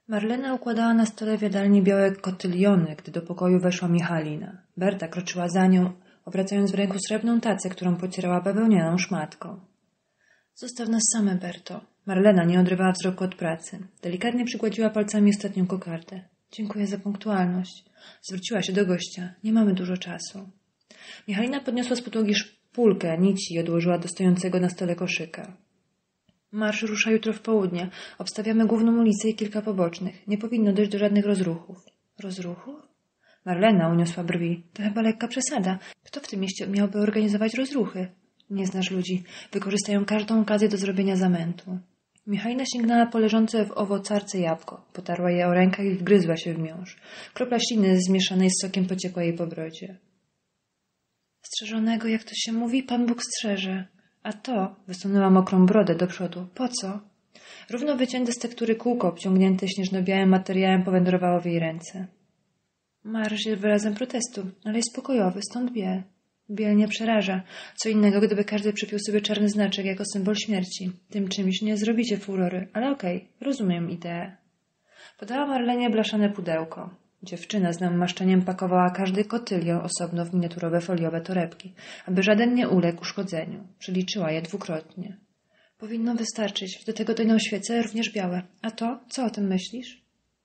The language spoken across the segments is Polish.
Marlena układała na stole w jadalni białe kotyliony, gdy do pokoju weszła Michalina. Berta kroczyła za nią, obracając w ręku srebrną tacę, którą pocierała bawełnianą szmatką. Zostaw nas same, Berto. Marlena nie odrywała wzroku od pracy. Delikatnie przygładziła palcami ostatnią kokardę. Dziękuję za punktualność. Zwróciła się do gościa. Nie mamy dużo czasu. Michalina podniosła z podłogi szpulkę nici i odłożyła do stojącego na stole koszyka. Marsz rusza jutro w południe. Obstawiamy główną ulicę i kilka pobocznych. Nie powinno dojść do żadnych rozruchów. Rozruchów? Marlena uniosła brwi. To chyba lekka przesada. Kto w tym mieście miałby organizować rozruchy? Nie znasz ludzi. Wykorzystają każdą okazję do zrobienia zamętu. Michalina sięgnęła po leżące w owocarce jabłko. Potarła je o rękach i wgryzła się w miąższ. Kropla śliny zmieszanej z sokiem pociekła jej po brodzie. Strzeżonego, jak to się mówi, Pan Bóg strzeże. A to, wysunęła mokrą brodę do przodu. Po co? Równo wycięte z tektury kółko, obciągnięte śnieżno-białym materiałem, powędrowało w jej ręce. Marsz jest wyrazem protestu, ale jest pokojowy, stąd biel. Biel nie przeraża. Co innego, gdyby każdy przypiął sobie czarny znaczek jako symbol śmierci. Tym czymś nie zrobicie furory, ale okej, rozumiem ideę. Podała Marlenie blaszane pudełko. Dziewczyna z namaszczeniem pakowała każdy kotylion osobno w miniaturowe foliowe torebki, aby żaden nie uległ uszkodzeniu. Przeliczyła je dwukrotnie. Powinno wystarczyć. Do tego dojdą świece, również białe. A to? Co o tym myślisz?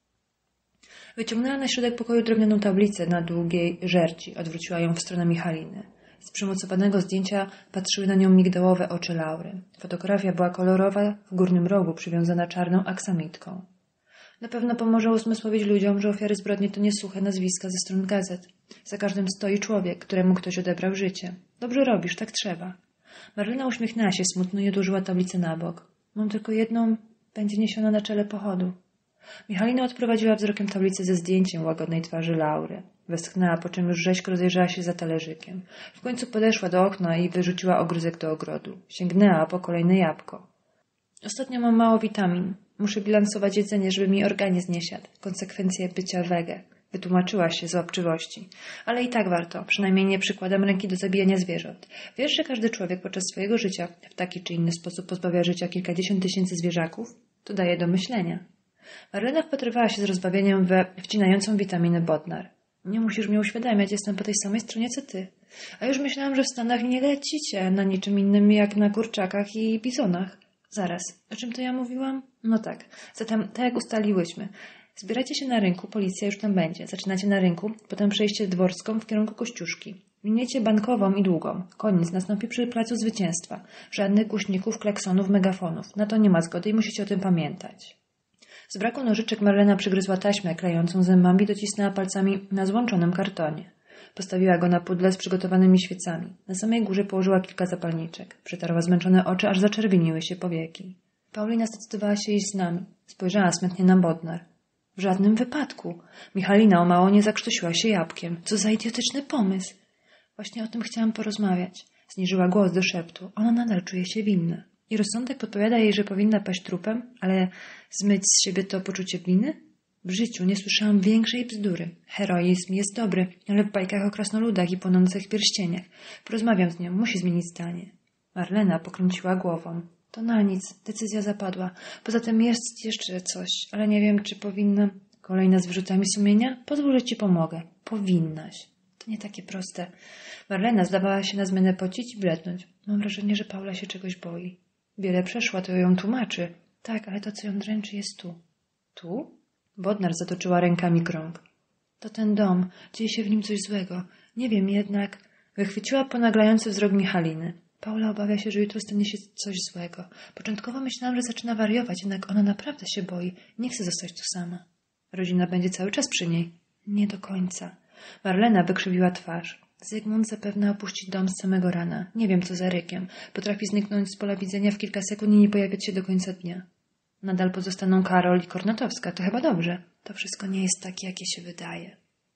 Wyciągnęła na środek pokoju drewnianą tablicę na długiej żerci. Odwróciła ją w stronę Michaliny. Z przymocowanego zdjęcia patrzyły na nią migdałowe oczy Laury. Fotografia była kolorowa, w górnym rogu przywiązana czarną aksamitką. Na pewno pomoże uzmysłowić ludziom, że ofiary zbrodni to nie suche nazwiska ze stron gazet. Za każdym stoi człowiek, któremu ktoś odebrał życie. Dobrze robisz, tak trzeba. Marlena uśmiechnęła się smutno i odłożyła tablicę na bok. Mam tylko jedną, będzie niesiona na czele pochodu. Michalina odprowadziła wzrokiem tablicę ze zdjęciem łagodnej twarzy Laury. Westchnęła, po czym już rzeźko rozejrzała się za talerzykiem. W końcu podeszła do okna i wyrzuciła ogrózek do ogrodu. Sięgnęła po kolejne jabłko. Ostatnio mam mało witamin. Muszę bilansować jedzenie, żeby mi organizm nie siadł. Konsekwencje bycia wege. Wytłumaczyła się z obczywości. Ale i tak warto. Przynajmniej nie przykładam ręki do zabijania zwierząt. Wiesz, że każdy człowiek podczas swojego życia w taki czy inny sposób pozbawia życia kilkadziesiąt tysięcy zwierzaków? To daje do myślenia. Marlena wpatrywała się z rozbawieniem we wcinającą witaminę Bodnar. Nie musisz mnie uświadamiać, jestem po tej samej stronie co ty. A już myślałam, że w Stanach nie lecicie na niczym innym jak na kurczakach i bizonach. Zaraz, o czym to ja mówiłam? No tak, zatem tak jak ustaliłyśmy. Zbieracie się na rynku, policja już tam będzie. Zaczynacie na rynku, potem przejście dworską w kierunku Kościuszki. Miniecie bankową i długą. Koniec nastąpi przy Placu Zwycięstwa. Żadnych głośników, klaksonów, megafonów. Na to nie ma zgody i musicie o tym pamiętać. Z braku nożyczek Marlena przygryzła taśmę klejącą zębami, docisnęła palcami na złączonym kartonie. Postawiła go na pudle z przygotowanymi świecami. Na samej górze położyła kilka zapalniczek. Przetarła zmęczone oczy, aż zaczerwieniły się powieki. Paulina zdecydowała się iść z nami. Spojrzała smętnie na Bodnar. W żadnym wypadku. Michalina o mało nie zakrztusiła się jabłkiem. Co za idiotyczny pomysł. Właśnie o tym chciałam porozmawiać. Zniżyła głos do szeptu. Ona nadal czuje się winna. I rozsądek podpowiada jej, że powinna paść trupem, ale zmyć z siebie to poczucie winy? W życiu nie słyszałam większej bzdury. Heroizm jest dobry, ale w bajkach o krasnoludach i płonących pierścieniach. Porozmawiam z nią, musi zmienić zdanie. Marlena pokręciła głową. To na nic, decyzja zapadła. Poza tym jest jeszcze coś, ale nie wiem, czy powinna... Kolejna z wyrzutami sumienia? Pozwól, że ci pomogę. Powinnaś. To nie takie proste. Marlena zdawała się na zmianę pocić i blednąć. Mam wrażenie, że Paula się czegoś boi. Wiele przeszła, to ją tłumaczy. Tak, ale to, co ją dręczy, jest tu. Tu? Bodnar zatoczyła rękami krąg. To ten dom. Dzieje się w nim coś złego. Nie wiem jednak... Wychwyciła ponaglający wzrok Michaliny. Paula obawia się, że jutro stanie się coś złego. Początkowo myślałam, że zaczyna wariować, jednak ona naprawdę się boi. Nie chce zostać tu sama. Rodzina będzie cały czas przy niej. Nie do końca. Marlena wykrzywiła twarz. Zygmunt zapewne opuści dom z samego rana. Nie wiem, co za rykiem. Potrafi zniknąć z pola widzenia w kilka sekund i nie pojawiać się do końca dnia. Nadal pozostaną Karol i Kornatowska. To chyba dobrze. To wszystko nie jest takie, jakie się wydaje.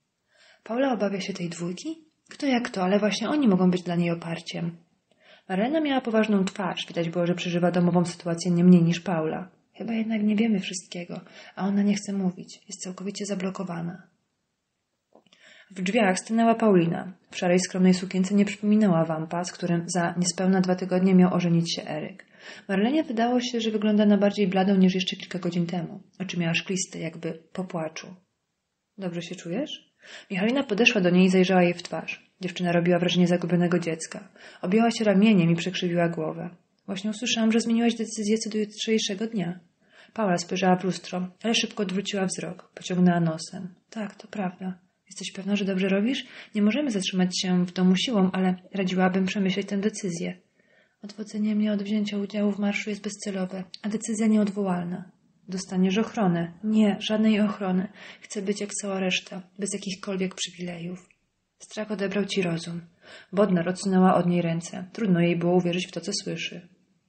Paula obawia się tej dwójki? Kto jak to, ale właśnie oni mogą być dla niej oparciem. Marlena miała poważną twarz. Widać było, że przeżywa domową sytuację nie mniej niż Paula. Chyba jednak nie wiemy wszystkiego, a ona nie chce mówić. Jest całkowicie zablokowana. W drzwiach stanęła Paulina. W szarej, skromnej sukience nie przypominała wampa, z którym za niespełna 2 tygodnie miał ożenić się Eryk. Marlenie wydało się, że wygląda na bardziej bladą niż jeszcze kilka godzin temu. Oczy miała szkliste, jakby po płaczu. Dobrze się czujesz? Michalina podeszła do niej i zajrzała jej w twarz. Dziewczyna robiła wrażenie zagubionego dziecka. Objęła się ramieniem i przekrzywiła głowę. Właśnie usłyszałam, że zmieniłaś decyzję co do jutrzejszego dnia. Paula spojrzała w lustro, ale szybko odwróciła wzrok. Pociągnęła nosem. Tak, to prawda. Jesteś pewna, że dobrze robisz? Nie możemy zatrzymać się w domu siłą, ale radziłabym przemyśleć tę decyzję. Odwodzenie mnie od wzięcia udziału w marszu jest bezcelowe, a decyzja nieodwołalna. Dostaniesz ochronę. Nie, żadnej ochrony. Chcę być jak cała reszta, bez jakichkolwiek przywilejów. Strach odebrał ci rozum. Bodnar odsunęła od niej ręce. Trudno jej było uwierzyć w to, co słyszy.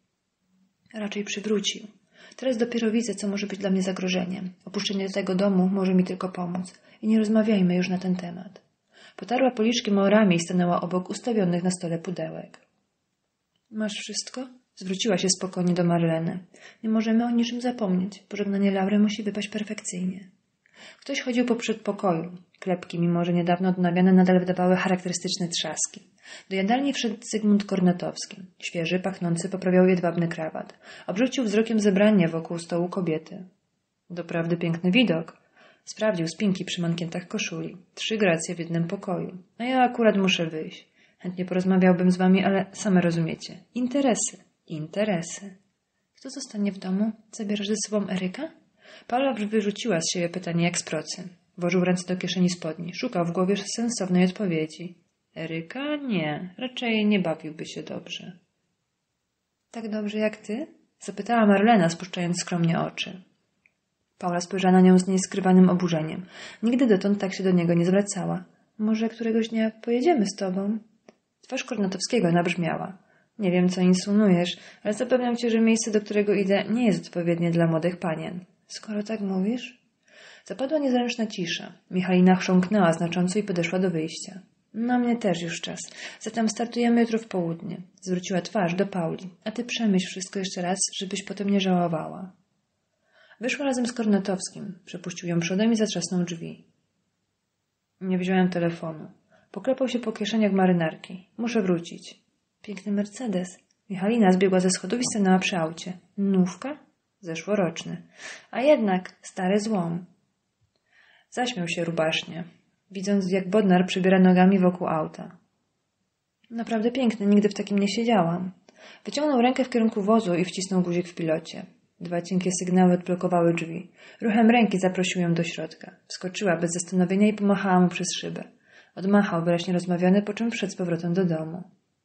Raczej przywrócił. Teraz dopiero widzę, co może być dla mnie zagrożeniem. Opuszczenie tego domu może mi tylko pomóc. I nie rozmawiajmy już na ten temat. Potarła policzkiem o ramię i stanęła obok ustawionych na stole pudełek. Masz wszystko? Zwróciła się spokojnie do Marleny. Nie możemy o niczym zapomnieć. Pożegnanie Laury musi wypaść perfekcyjnie. Ktoś chodził po przedpokoju. Klepki, mimo że niedawno odnawiane, nadal wydawały charakterystyczne trzaski. Do jadalni wszedł Zygmunt Kornatowski. Świeży, pachnący, poprawiał jedwabny krawat. Obrzucił wzrokiem zebranie wokół stołu kobiety. Doprawdy piękny widok. Sprawdził spinki przy mankietach koszuli. 3 gracje w jednym pokoju. A ja akurat muszę wyjść. Chętnie porozmawiałbym z wami, ale same rozumiecie. Interesy. Kto zostanie w domu? Zabierasz ze sobą Eryka? Paula wyrzuciła z siebie pytanie jak z procy. Włożył ręce do kieszeni spodni. Szukał w głowie sensownej odpowiedzi. Eryka? Nie. Raczej nie bawiłby się dobrze. Tak dobrze jak ty? Zapytała Marlena, spuszczając skromnie oczy. Paula spojrzała na nią z nieskrywanym oburzeniem. Nigdy dotąd tak się do niego nie zwracała. Może któregoś dnia pojedziemy z tobą? Twarz Kornatowskiego nabrzmiała. Nie wiem, co insynuujesz, ale zapewniam cię, że miejsce, do którego idę, nie jest odpowiednie dla młodych panien. Skoro tak mówisz? Zapadła niezręczna cisza. Michalina chrząknęła znacząco i podeszła do wyjścia. Na mnie też już czas. Zatem startujemy jutro w południe. Zwróciła twarz do Pauli. A ty przemyśl wszystko jeszcze raz, żebyś potem nie żałowała. Wyszła razem z Kornatowskim. Przepuścił ją przodem i zatrzasnął drzwi. Nie wziąłem telefonu. Poklepał się po kieszeniach marynarki. Muszę wrócić. Piękny Mercedes. Michalina zbiegła ze schodów i stanęła przy aucie. Nówka? Zeszłoroczny. A jednak stary złom. Zaśmiał się rubasznie, widząc jak Bodnar przybiera nogami wokół auta. Naprawdę piękny, nigdy w takim nie siedziałam. Wyciągnął rękę w kierunku wozu i wcisnął guzik w pilocie. 2 cienkie sygnały odblokowały drzwi. Ruchem ręki zaprosił ją do środka. Wskoczyła bez zastanowienia i pomachała mu przez szybę. Odmachał wyraźnie rozmawiany, po czym wszedł z powrotem do domu.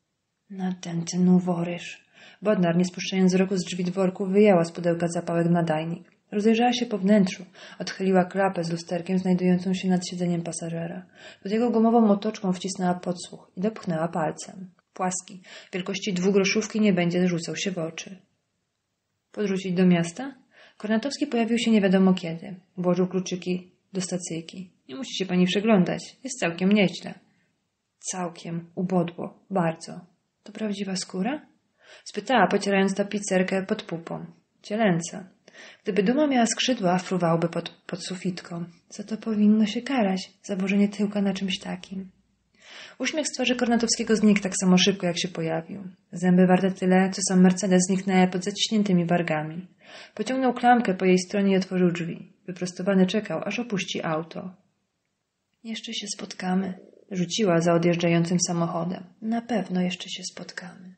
Nadęty noworyż. Bodnar, nie spuszczając wzroku z drzwi dworku, wyjęła z pudełka zapałek w nadajnik. Rozejrzała się po wnętrzu. Odchyliła klapę z lusterkiem znajdującą się nad siedzeniem pasażera. Pod jego gumową otoczką wcisnęła podsłuch i dopchnęła palcem. Płaski, wielkości 2 groszówki nie będzie rzucał się w oczy. Podrzucić do miasta? Kornatowski pojawił się nie wiadomo kiedy. Włożył kluczyki do stacyjki. Nie musi się pani przeglądać. Jest całkiem nieźle. Całkiem. Ubodło. Bardzo. To prawdziwa skóra? Spytała, pocierając tapicerkę pod pupą. Cielęca. Gdyby duma miała skrzydła, fruwałby pod sufitką. Za to powinno się karać. Zaburzenie tyłka na czymś takim. Uśmiech z twarzy Kornatowskiego znikł tak samo szybko, jak się pojawił. Zęby warte tyle, co sam Mercedes zniknęły pod zaciśniętymi wargami. Pociągnął klamkę po jej stronie i otworzył drzwi. Wyprostowany czekał, aż opuści auto. Jeszcze się spotkamy, rzuciła za odjeżdżającym samochodem. Na pewno jeszcze się spotkamy.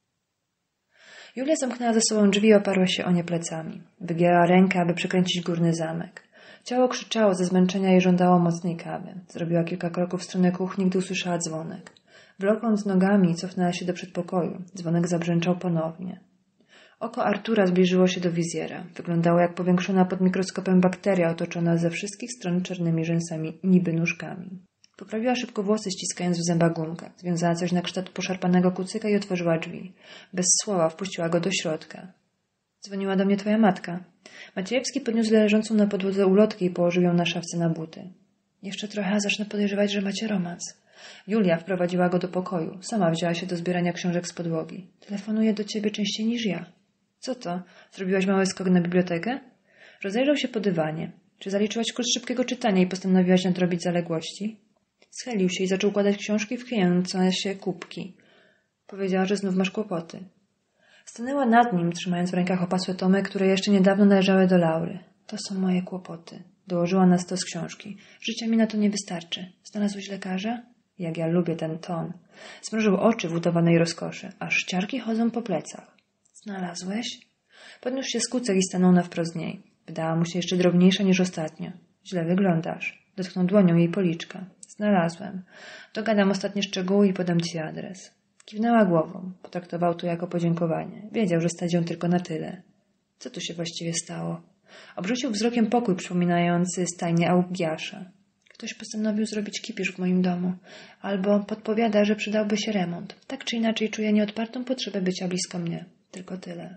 Julia zamknęła za sobą drzwi i oparła się o nie plecami. Wygięła rękę, aby przekręcić górny zamek. Ciało krzyczało ze zmęczenia i żądało mocnej kawy. Zrobiła kilka kroków w stronę kuchni, gdy usłyszała dzwonek. Wlokąc nogami, cofnęła się do przedpokoju. Dzwonek zabrzęczał ponownie. Oko Artura zbliżyło się do wizjera. Wyglądało jak powiększona pod mikroskopem bakteria otoczona ze wszystkich stron czarnymi rzęsami, niby nóżkami. Poprawiła szybko włosy, ściskając w zębach gumkę. Związała coś na kształt poszarpanego kucyka i otworzyła drzwi. Bez słowa wpuściła go do środka. Dzwoniła do mnie twoja matka. Maciejewski podniósł leżącą na podłodze ulotkę i położył ją na szafce na buty. Jeszcze trochę, a zacznę podejrzewać, że macie romans. Julia wprowadziła go do pokoju. Sama wzięła się do zbierania książek z podłogi. Telefonuję do ciebie częściej niż ja. Co to? Zrobiłaś mały skok na bibliotekę? Rozejrzał się po dywanie. Czy zaliczyłaś kurs szybkiego czytania i postanowiłaś nadrobić zaległości? Schylił się i zaczął układać książki w chwiejące się kubki. Powiedziała, że znów masz kłopoty. Stanęła nad nim, trzymając w rękach opasłe tomy, które jeszcze niedawno należały do Laury. To są moje kłopoty. Dołożyła na stos książki. Życia mi na to nie wystarczy. Znalazłeś lekarza? Jak ja lubię ten ton. Zmrużył oczy w udawanej rozkoszy, aż ciarki chodzą po plecach. Znalazłeś? Podniósł się z kucek i stanął na wprost z niej. Wydała mu się jeszcze drobniejsza niż ostatnio. Źle wyglądasz. Dotknął dłonią jej policzka. Znalazłem. Dogadam ostatnie szczegóły i podam ci adres. Kiwnęła głową. Potraktował to jako podziękowanie. Wiedział, że stać ją tylko na tyle. Co tu się właściwie stało? Obrzucił wzrokiem pokój przypominający stajnię Augiasza. Ktoś postanowił zrobić kipisz w moim domu. Albo podpowiada, że przydałby się remont. Tak czy inaczej czuję nieodpartą potrzebę bycia blisko mnie. Tylko tyle.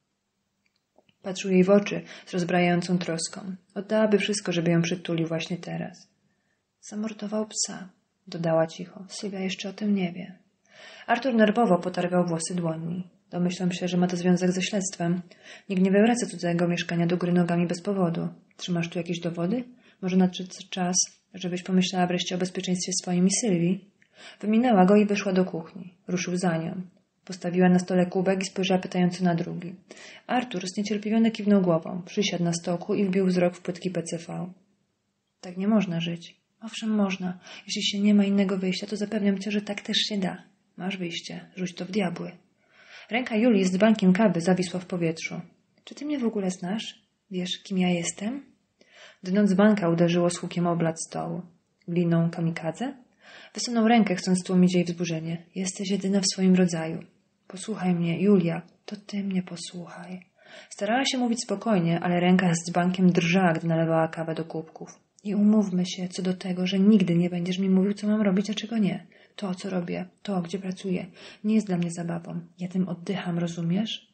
Patrzył jej w oczy z rozbrajającą troską. Oddałaby wszystko, żeby ją przytulił właśnie teraz. Zamordował psa, dodała cicho. Sylwia jeszcze o tym nie wie. Artur nerwowo potargał włosy dłoni. Domyślam się, że ma to związek ze śledztwem. Nikt nie wywraca cudzego mieszkania do góry nogami bez powodu. Trzymasz tu jakieś dowody? Może nadszedł czas, żebyś pomyślała wreszcie o bezpieczeństwie swoim i Sylwii? Wyminęła go i wyszła do kuchni. Ruszył za nią. Postawiła na stole kubek i spojrzała pytająco na drugi. Artur zniecierpliwiony kiwnął głową. Przysiadł na stołku i wbił wzrok w płytki PCV. Tak nie można żyć. Owszem, można. Jeśli się nie ma innego wyjścia, to zapewniam cię, że tak też się da. Masz wyjście. Rzuć to w diabły. Ręka Julii z dzbankiem kawy zawisła w powietrzu. Czy ty mnie w ogóle znasz? Wiesz, kim ja jestem? Dno dzbanka uderzyło z hukiem o blat stołu. Gliną kamikadze? Wysunął rękę, chcąc tłumić jej wzburzenie. Jesteś jedyna w swoim rodzaju. Posłuchaj mnie, Julia. To ty mnie posłuchaj. Starała się mówić spokojnie, ale ręka z dzbankiem drżała, gdy nalewała kawę do kubków. I umówmy się co do tego, że nigdy nie będziesz mi mówił, co mam robić, a czego nie. To, co robię, to, gdzie pracuję, nie jest dla mnie zabawą. Ja tym oddycham, rozumiesz?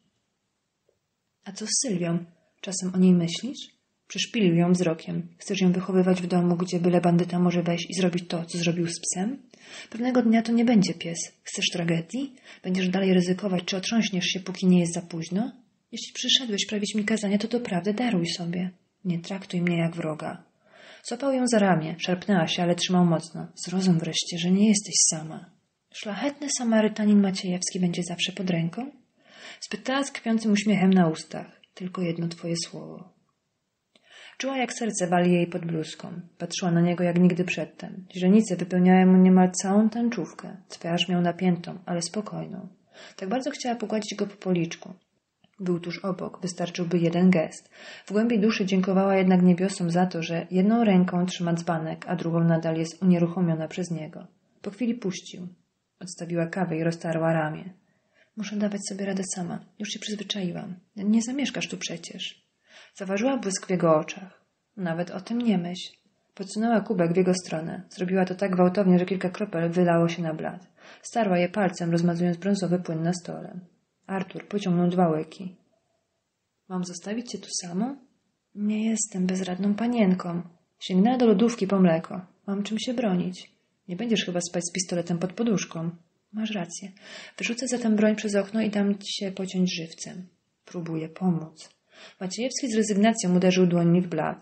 A co z Sylwią? Czasem o niej myślisz? Przyszpilił ją wzrokiem. Chcesz ją wychowywać w domu, gdzie byle bandyta może wejść i zrobić to, co zrobił z psem? Pewnego dnia to nie będzie pies. Chcesz tragedii? Będziesz dalej ryzykować, czy otrząśniesz się, póki nie jest za późno? Jeśli przyszedłeś prawić mi kazania, to doprawdy daruj sobie. Nie traktuj mnie jak wroga. Złapał ją za ramię, szarpnęła się, ale trzymał mocno. Zrozum wreszcie, że nie jesteś sama. Szlachetny Samarytanin Maciejewski będzie zawsze pod ręką? Spytała z kpiącym uśmiechem na ustach. Tylko jedno twoje słowo. Czuła, jak serce wali jej pod bluzką. Patrzyła na niego jak nigdy przedtem. Źrenice wypełniały mu niemal całą tęczówkę. Twarz miał napiętą, ale spokojną. Tak bardzo chciała pogładzić go po policzku. Był tuż obok, wystarczyłby jeden gest. W głębi duszy dziękowała jednak niebiosom za to, że jedną ręką trzyma dzbanek, a drugą nadal jest unieruchomiona przez niego. Po chwili puścił. Odstawiła kawę i roztarła ramię. Muszę dawać sobie radę sama. Już się przyzwyczaiłam. Nie zamieszkasz tu przecież. Zauważyła błysk w jego oczach. Nawet o tym nie myśl. Podsunęła kubek w jego stronę. Zrobiła to tak gwałtownie, że kilka kropel wylało się na blat. Starła je palcem, rozmazując brązowy płyn na stole. Artur pociągnął 2 łyki. Mam zostawić cię tu samą? Nie jestem bezradną panienką. Sięgnęła do lodówki po mleko. Mam czym się bronić. Nie będziesz chyba spać z pistoletem pod poduszką. Masz rację. Wyrzucę zatem broń przez okno i dam ci się pociąć żywcem. Próbuję pomóc. Maciejewski z rezygnacją uderzył dłońmi w blat.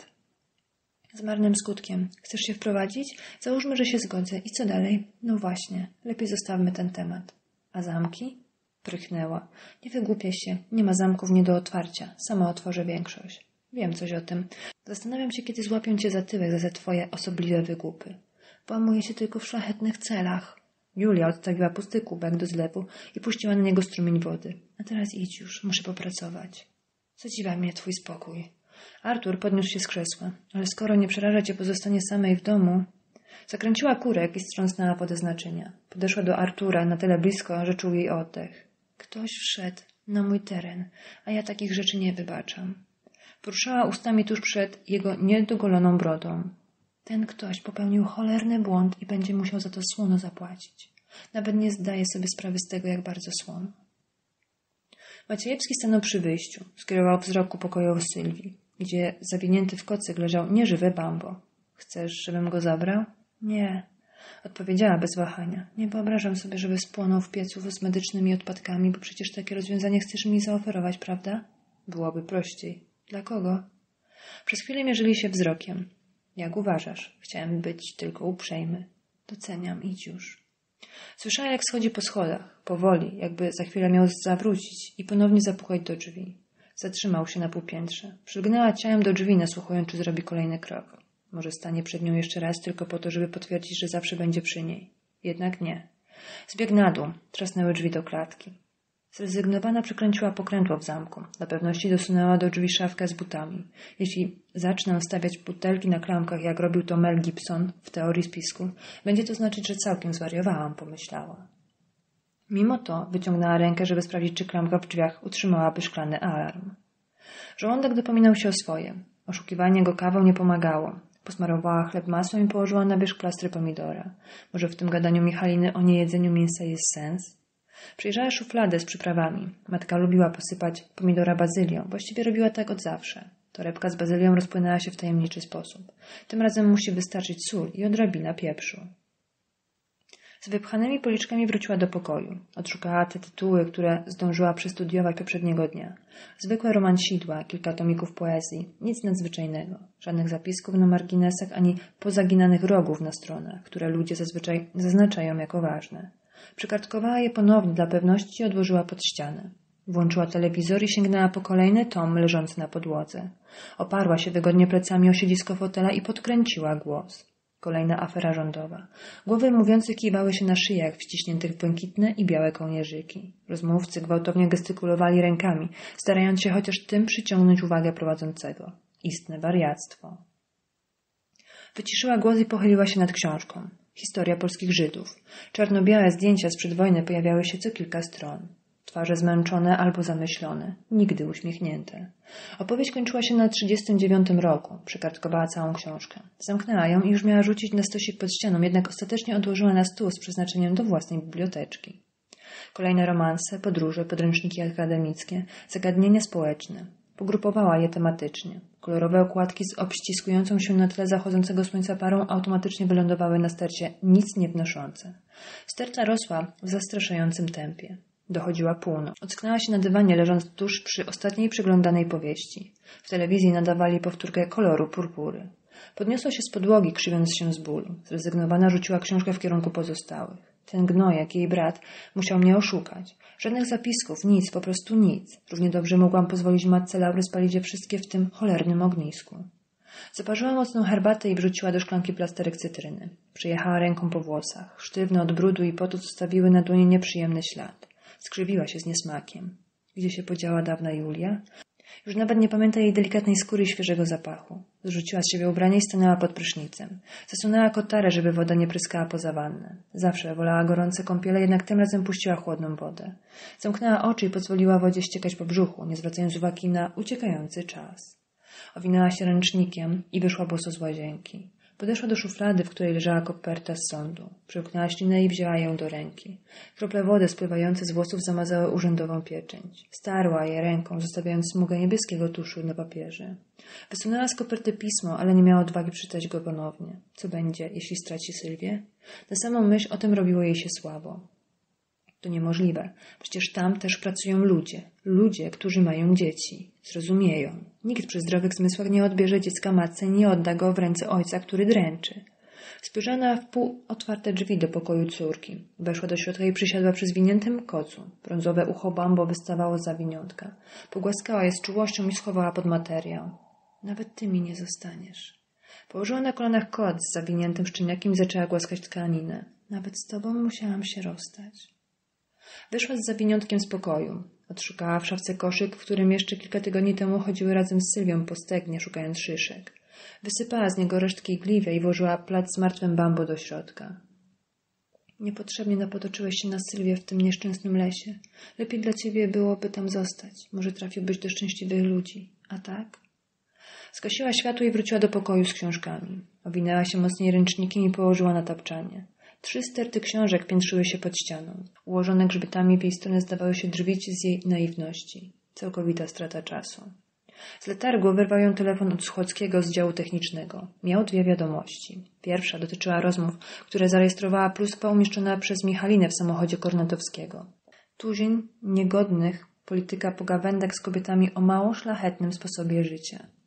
Z marnym skutkiem. Chcesz się wprowadzić? Załóżmy, że się zgodzę. I co dalej? No właśnie. Lepiej zostawmy ten temat. A zamki? Prychnęła. Nie wygłupiaj się. Nie ma zamków nie do otwarcia. Sama otworzę większość. Wiem coś o tym. Zastanawiam się, kiedy złapią cię za tyłek za te twoje osobliwe wygłupy. Włamuję się tylko w szlachetnych celach. Julia odstawiła pusty kubek do zlewu i puściła na niego strumień wody. A teraz idź już. Muszę popracować. Zadziwia mnie twój spokój. Artur podniósł się z krzesła. Ale skoro nie przeraża cię pozostanie samej w domu... Zakręciła kurek i strząsnęła wodę z naczynia. Podeszła do Artura na tyle blisko, że czuł jej oddech. Ktoś wszedł na mój teren, a ja takich rzeczy nie wybaczam. Poruszała ustami tuż przed jego niedogoloną brodą. Ten ktoś popełnił cholerny błąd i będzie musiał za to słono zapłacić. Nawet nie zdaje sobie sprawy z tego, jak bardzo słono. Maciejewski stanął przy wyjściu. Skierował wzrok ku pokoju Sylwii, gdzie zawinięty w kocyk leżał nieżywe Bambo. Chcesz, żebym go zabrał? Nie. Odpowiedziała bez wahania. Nie wyobrażam sobie, żeby spłonął w piecu z medycznymi odpadkami, bo przecież takie rozwiązanie chcesz mi zaoferować, prawda? Byłoby prościej. Dla kogo? Przez chwilę mierzyli się wzrokiem. Jak uważasz? Chciałem być tylko uprzejmy. Doceniam, idź już. Słyszała, jak schodzi po schodach, powoli, jakby za chwilę miał zawrócić i ponownie zapukać do drzwi. Zatrzymał się na półpiętrze. Przylgnęła ciałem do drzwi, nasłuchując, czy zrobi kolejny krok. Może stanie przed nią jeszcze raz tylko po to, żeby potwierdzić, że zawsze będzie przy niej. Jednak nie. Zbiegł na dół. Trzasnęły drzwi do klatki. Zrezygnowana przykręciła pokrętło w zamku. Dla pewności dosunęła do drzwi szafkę z butami. Jeśli zacznę stawiać butelki na klamkach, jak robił to Mel Gibson w teorii spisku, będzie to znaczyć, że całkiem zwariowałam, pomyślała. Mimo to wyciągnęła rękę, żeby sprawdzić, czy klamka w drzwiach utrzymałaby szklany alarm. Żołądek dopominał się o swoje. Oszukiwanie go kawą nie pomagało. Posmarowała chleb masłem i położyła na wierzch plastry pomidora. Może w tym gadaniu Michaliny o niejedzeniu mięsa jest sens? Przyjrzała szufladę z przyprawami. Matka lubiła posypać pomidora bazylią. Właściwie robiła tak od zawsze. Torebka z bazylią rozpłynęła się w tajemniczy sposób. Tym razem musi wystarczyć sól i odrobina pieprzu. Z wypchanymi policzkami wróciła do pokoju. Odszukała te tytuły, które zdążyła przestudiować poprzedniego dnia. Zwykłe romansidła, kilka tomików poezji. Nic nadzwyczajnego. Żadnych zapisków na marginesach, ani pozaginanych rogów na stronach, które ludzie zazwyczaj zaznaczają jako ważne. Przykartkowała je ponownie dla pewności i odłożyła pod ścianę. Włączyła telewizor i sięgnęła po kolejny tom leżący na podłodze. Oparła się wygodnie plecami o siedzisko fotela i podkręciła głos. Kolejna afera rządowa. Głowy mówiących kiwały się na szyjach wciśniętych w błękitne i białe kołnierzyki. Rozmówcy gwałtownie gestykulowali rękami, starając się chociaż tym przyciągnąć uwagę prowadzącego. Istne wariactwo. Wyciszyła głos i pochyliła się nad książką. Historia polskich Żydów. Czarno-białe zdjęcia sprzed wojny pojawiały się co kilka stron. Twarze zmęczone albo zamyślone, nigdy uśmiechnięte. Opowieść kończyła się na 39 roku. Przekartkowała całą książkę. Zamknęła ją i już miała rzucić na stosik pod ścianą, jednak ostatecznie odłożyła na stół z przeznaczeniem do własnej biblioteczki. Kolejne romanse, podróże, podręczniki akademickie, zagadnienia społeczne. Pogrupowała je tematycznie. Kolorowe okładki z obściskującą się na tle zachodzącego słońca parą automatycznie wylądowały na stercie nic nie wnoszące. Sterta rosła w zastraszającym tempie. Dochodziła północ. Ocknęła się na dywanie, leżąc tuż przy ostatniej przeglądanej powieści. W telewizji nadawali powtórkę koloru purpury. Podniosła się z podłogi, krzywiąc się z bólu. Zrezygnowana rzuciła książkę w kierunku pozostałych. Ten gnojek, jej brat, musiał mnie oszukać. Żadnych zapisków, nic, po prostu nic. Równie dobrze mogłam pozwolić matce Laury spalić je wszystkie w tym cholernym ognisku. Zaparzyła mocną herbatę i wrzuciła do szklanki plasterek cytryny. Przejechała ręką po włosach. Sztywne od brudu i potu zostawiły na dłoni nieprzyjemny ślad. Skrzywiła się z niesmakiem. Gdzie się podziała dawna Julia? Już nawet nie pamięta jej delikatnej skóry i świeżego zapachu. Zrzuciła z siebie ubranie i stanęła pod prysznicem. Zasunęła kotarę, żeby woda nie pryskała poza wannę. Zawsze wolała gorące kąpiele, jednak tym razem puściła chłodną wodę. Zamknęła oczy i pozwoliła wodzie ściekać po brzuchu, nie zwracając uwagi na uciekający czas. Owinęła się ręcznikiem i wyszła boso z łazienki. Podeszła do szuflady, w której leżała koperta z sądu. Przełknęła ślinę i wzięła ją do ręki. Krople wody spływające z włosów zamazały urzędową pieczęć. Starła je ręką, zostawiając smugę niebieskiego tuszu na papierze. Wysunęła z koperty pismo, ale nie miała odwagi przeczytać go ponownie. Co będzie, jeśli straci Sylwię? Na samą myśl o tym robiło jej się słabo. To niemożliwe. Przecież tam też pracują ludzie. Ludzie, którzy mają dzieci. Zrozumieją. Nikt przy zdrowych zmysłach nie odbierze dziecka matce i nie odda go w ręce ojca, który dręczy. Spojrzała na wpół otwarte drzwi do pokoju córki. Weszła do środka i przysiadła przy zwiniętym kocu. Brązowe ucho Bambo wystawało z zawiniątka. Pogłaskała je z czułością i schowała pod materiał. Nawet ty mi nie zostaniesz. Położyła na kolanach kot z zawiniętym szczeniakiem i zaczęła głaskać tkaninę. Nawet z tobą musiałam się rozstać. Wyszła z zawiniątkiem z pokoju. Odszukała w szafce koszyk, w którym jeszcze kilka tygodni temu chodziły razem z Sylwią po stegnie, szukając szyszek. Wysypała z niego resztki igliwia i włożyła plac z martwym Bambo do środka. Niepotrzebnie napotoczyłeś się na Sylwię w tym nieszczęsnym lesie. Lepiej dla ciebie byłoby tam zostać. Może trafiłbyś do szczęśliwych ludzi. A tak? Zgasiła światło i wróciła do pokoju z książkami. Owinęła się mocniej ręcznikiem i położyła na tapczanie. 3 sterty książek piętrzyły się pod ścianą. Ułożone grzbietami w jej stronę zdawały się drwić z jej naiwności. Całkowita strata czasu. Z letargu wyrwał ją telefon od Suchockiego z działu technicznego. Miał 2 wiadomości. Pierwsza dotyczyła rozmów, które zarejestrowała Pluspa umieszczona przez Michalinę w samochodzie Kornatowskiego. Tuzin niegodnych polityka pogawędek z kobietami o mało szlachetnym sposobie życia.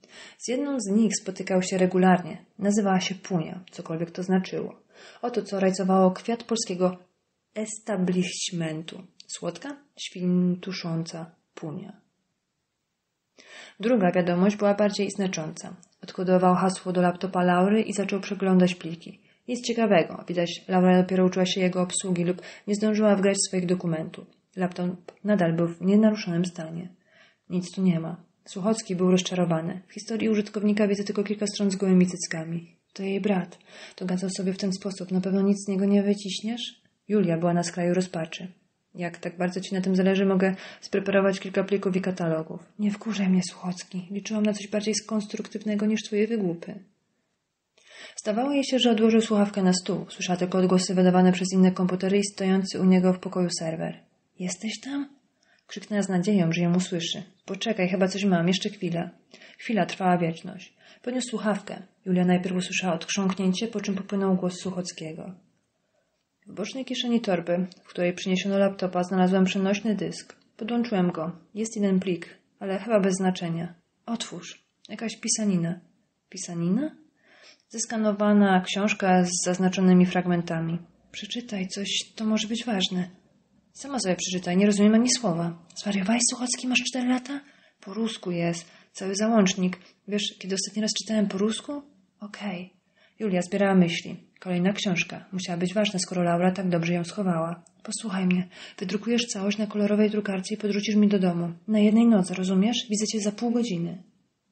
Z jedną z nich spotykał się regularnie. Nazywała się Punia, cokolwiek to znaczyło. Oto co rajcowało kwiat polskiego establishmentu. Słodka, świntusząca Punia. Druga wiadomość była bardziej znacząca. Odkodował hasło do laptopa Laury i zaczął przeglądać pliki. Nic ciekawego. Widać, Laura dopiero uczyła się jego obsługi lub nie zdążyła wgrać swoich dokumentów. Laptop nadal był w nienaruszonym stanie. Nic tu nie ma. Suchocki był rozczarowany. W historii użytkownika widzę tylko kilka stron z gołymi cyckami. To jej brat. Dogadzał sobie w ten sposób. Na pewno nic z niego nie wyciśniesz? Julia była na skraju rozpaczy. Jak tak bardzo ci na tym zależy, mogę spreparować kilka plików i katalogów. Nie wkurzaj mnie, Suchocki. Liczyłam na coś bardziej konstruktywnego niż twoje wygłupy. Zdawało jej się, że odłożył słuchawkę na stół. Słyszała tylko odgłosy wydawane przez inne komputery i stojący u niego w pokoju serwer. Jesteś tam? Krzyknęła z nadzieją, że ją usłyszy. Poczekaj, chyba coś mam, jeszcze chwilę. Chwila trwała wieczność. Podniósł słuchawkę. Julia najpierw usłyszała odchrząknięcie, po czym popłynął głos Suchockiego. W bocznej kieszeni torby, w której przyniesiono laptopa, znalazłem przenośny dysk. Podłączyłem go. Jest jeden plik, ale chyba bez znaczenia. Otwórz. Jakaś pisanina. Pisanina? Zeskanowana książka z zaznaczonymi fragmentami. Przeczytaj coś, to może być ważne. Sama sobie przeczytaj, nie rozumiem ani słowa. Zwariowałeś, Suchocki, masz 4 lata? Po rusku jest. Cały załącznik. Wiesz, kiedy ostatni raz czytałem po rusku? Okej. Julia zbierała myśli. Kolejna książka. Musiała być ważna, skoro Laura tak dobrze ją schowała. Posłuchaj mnie. Wydrukujesz całość na kolorowej drukarce i podrzucisz mi do domu. Na jednej nodze, rozumiesz? Widzę cię za pół godziny.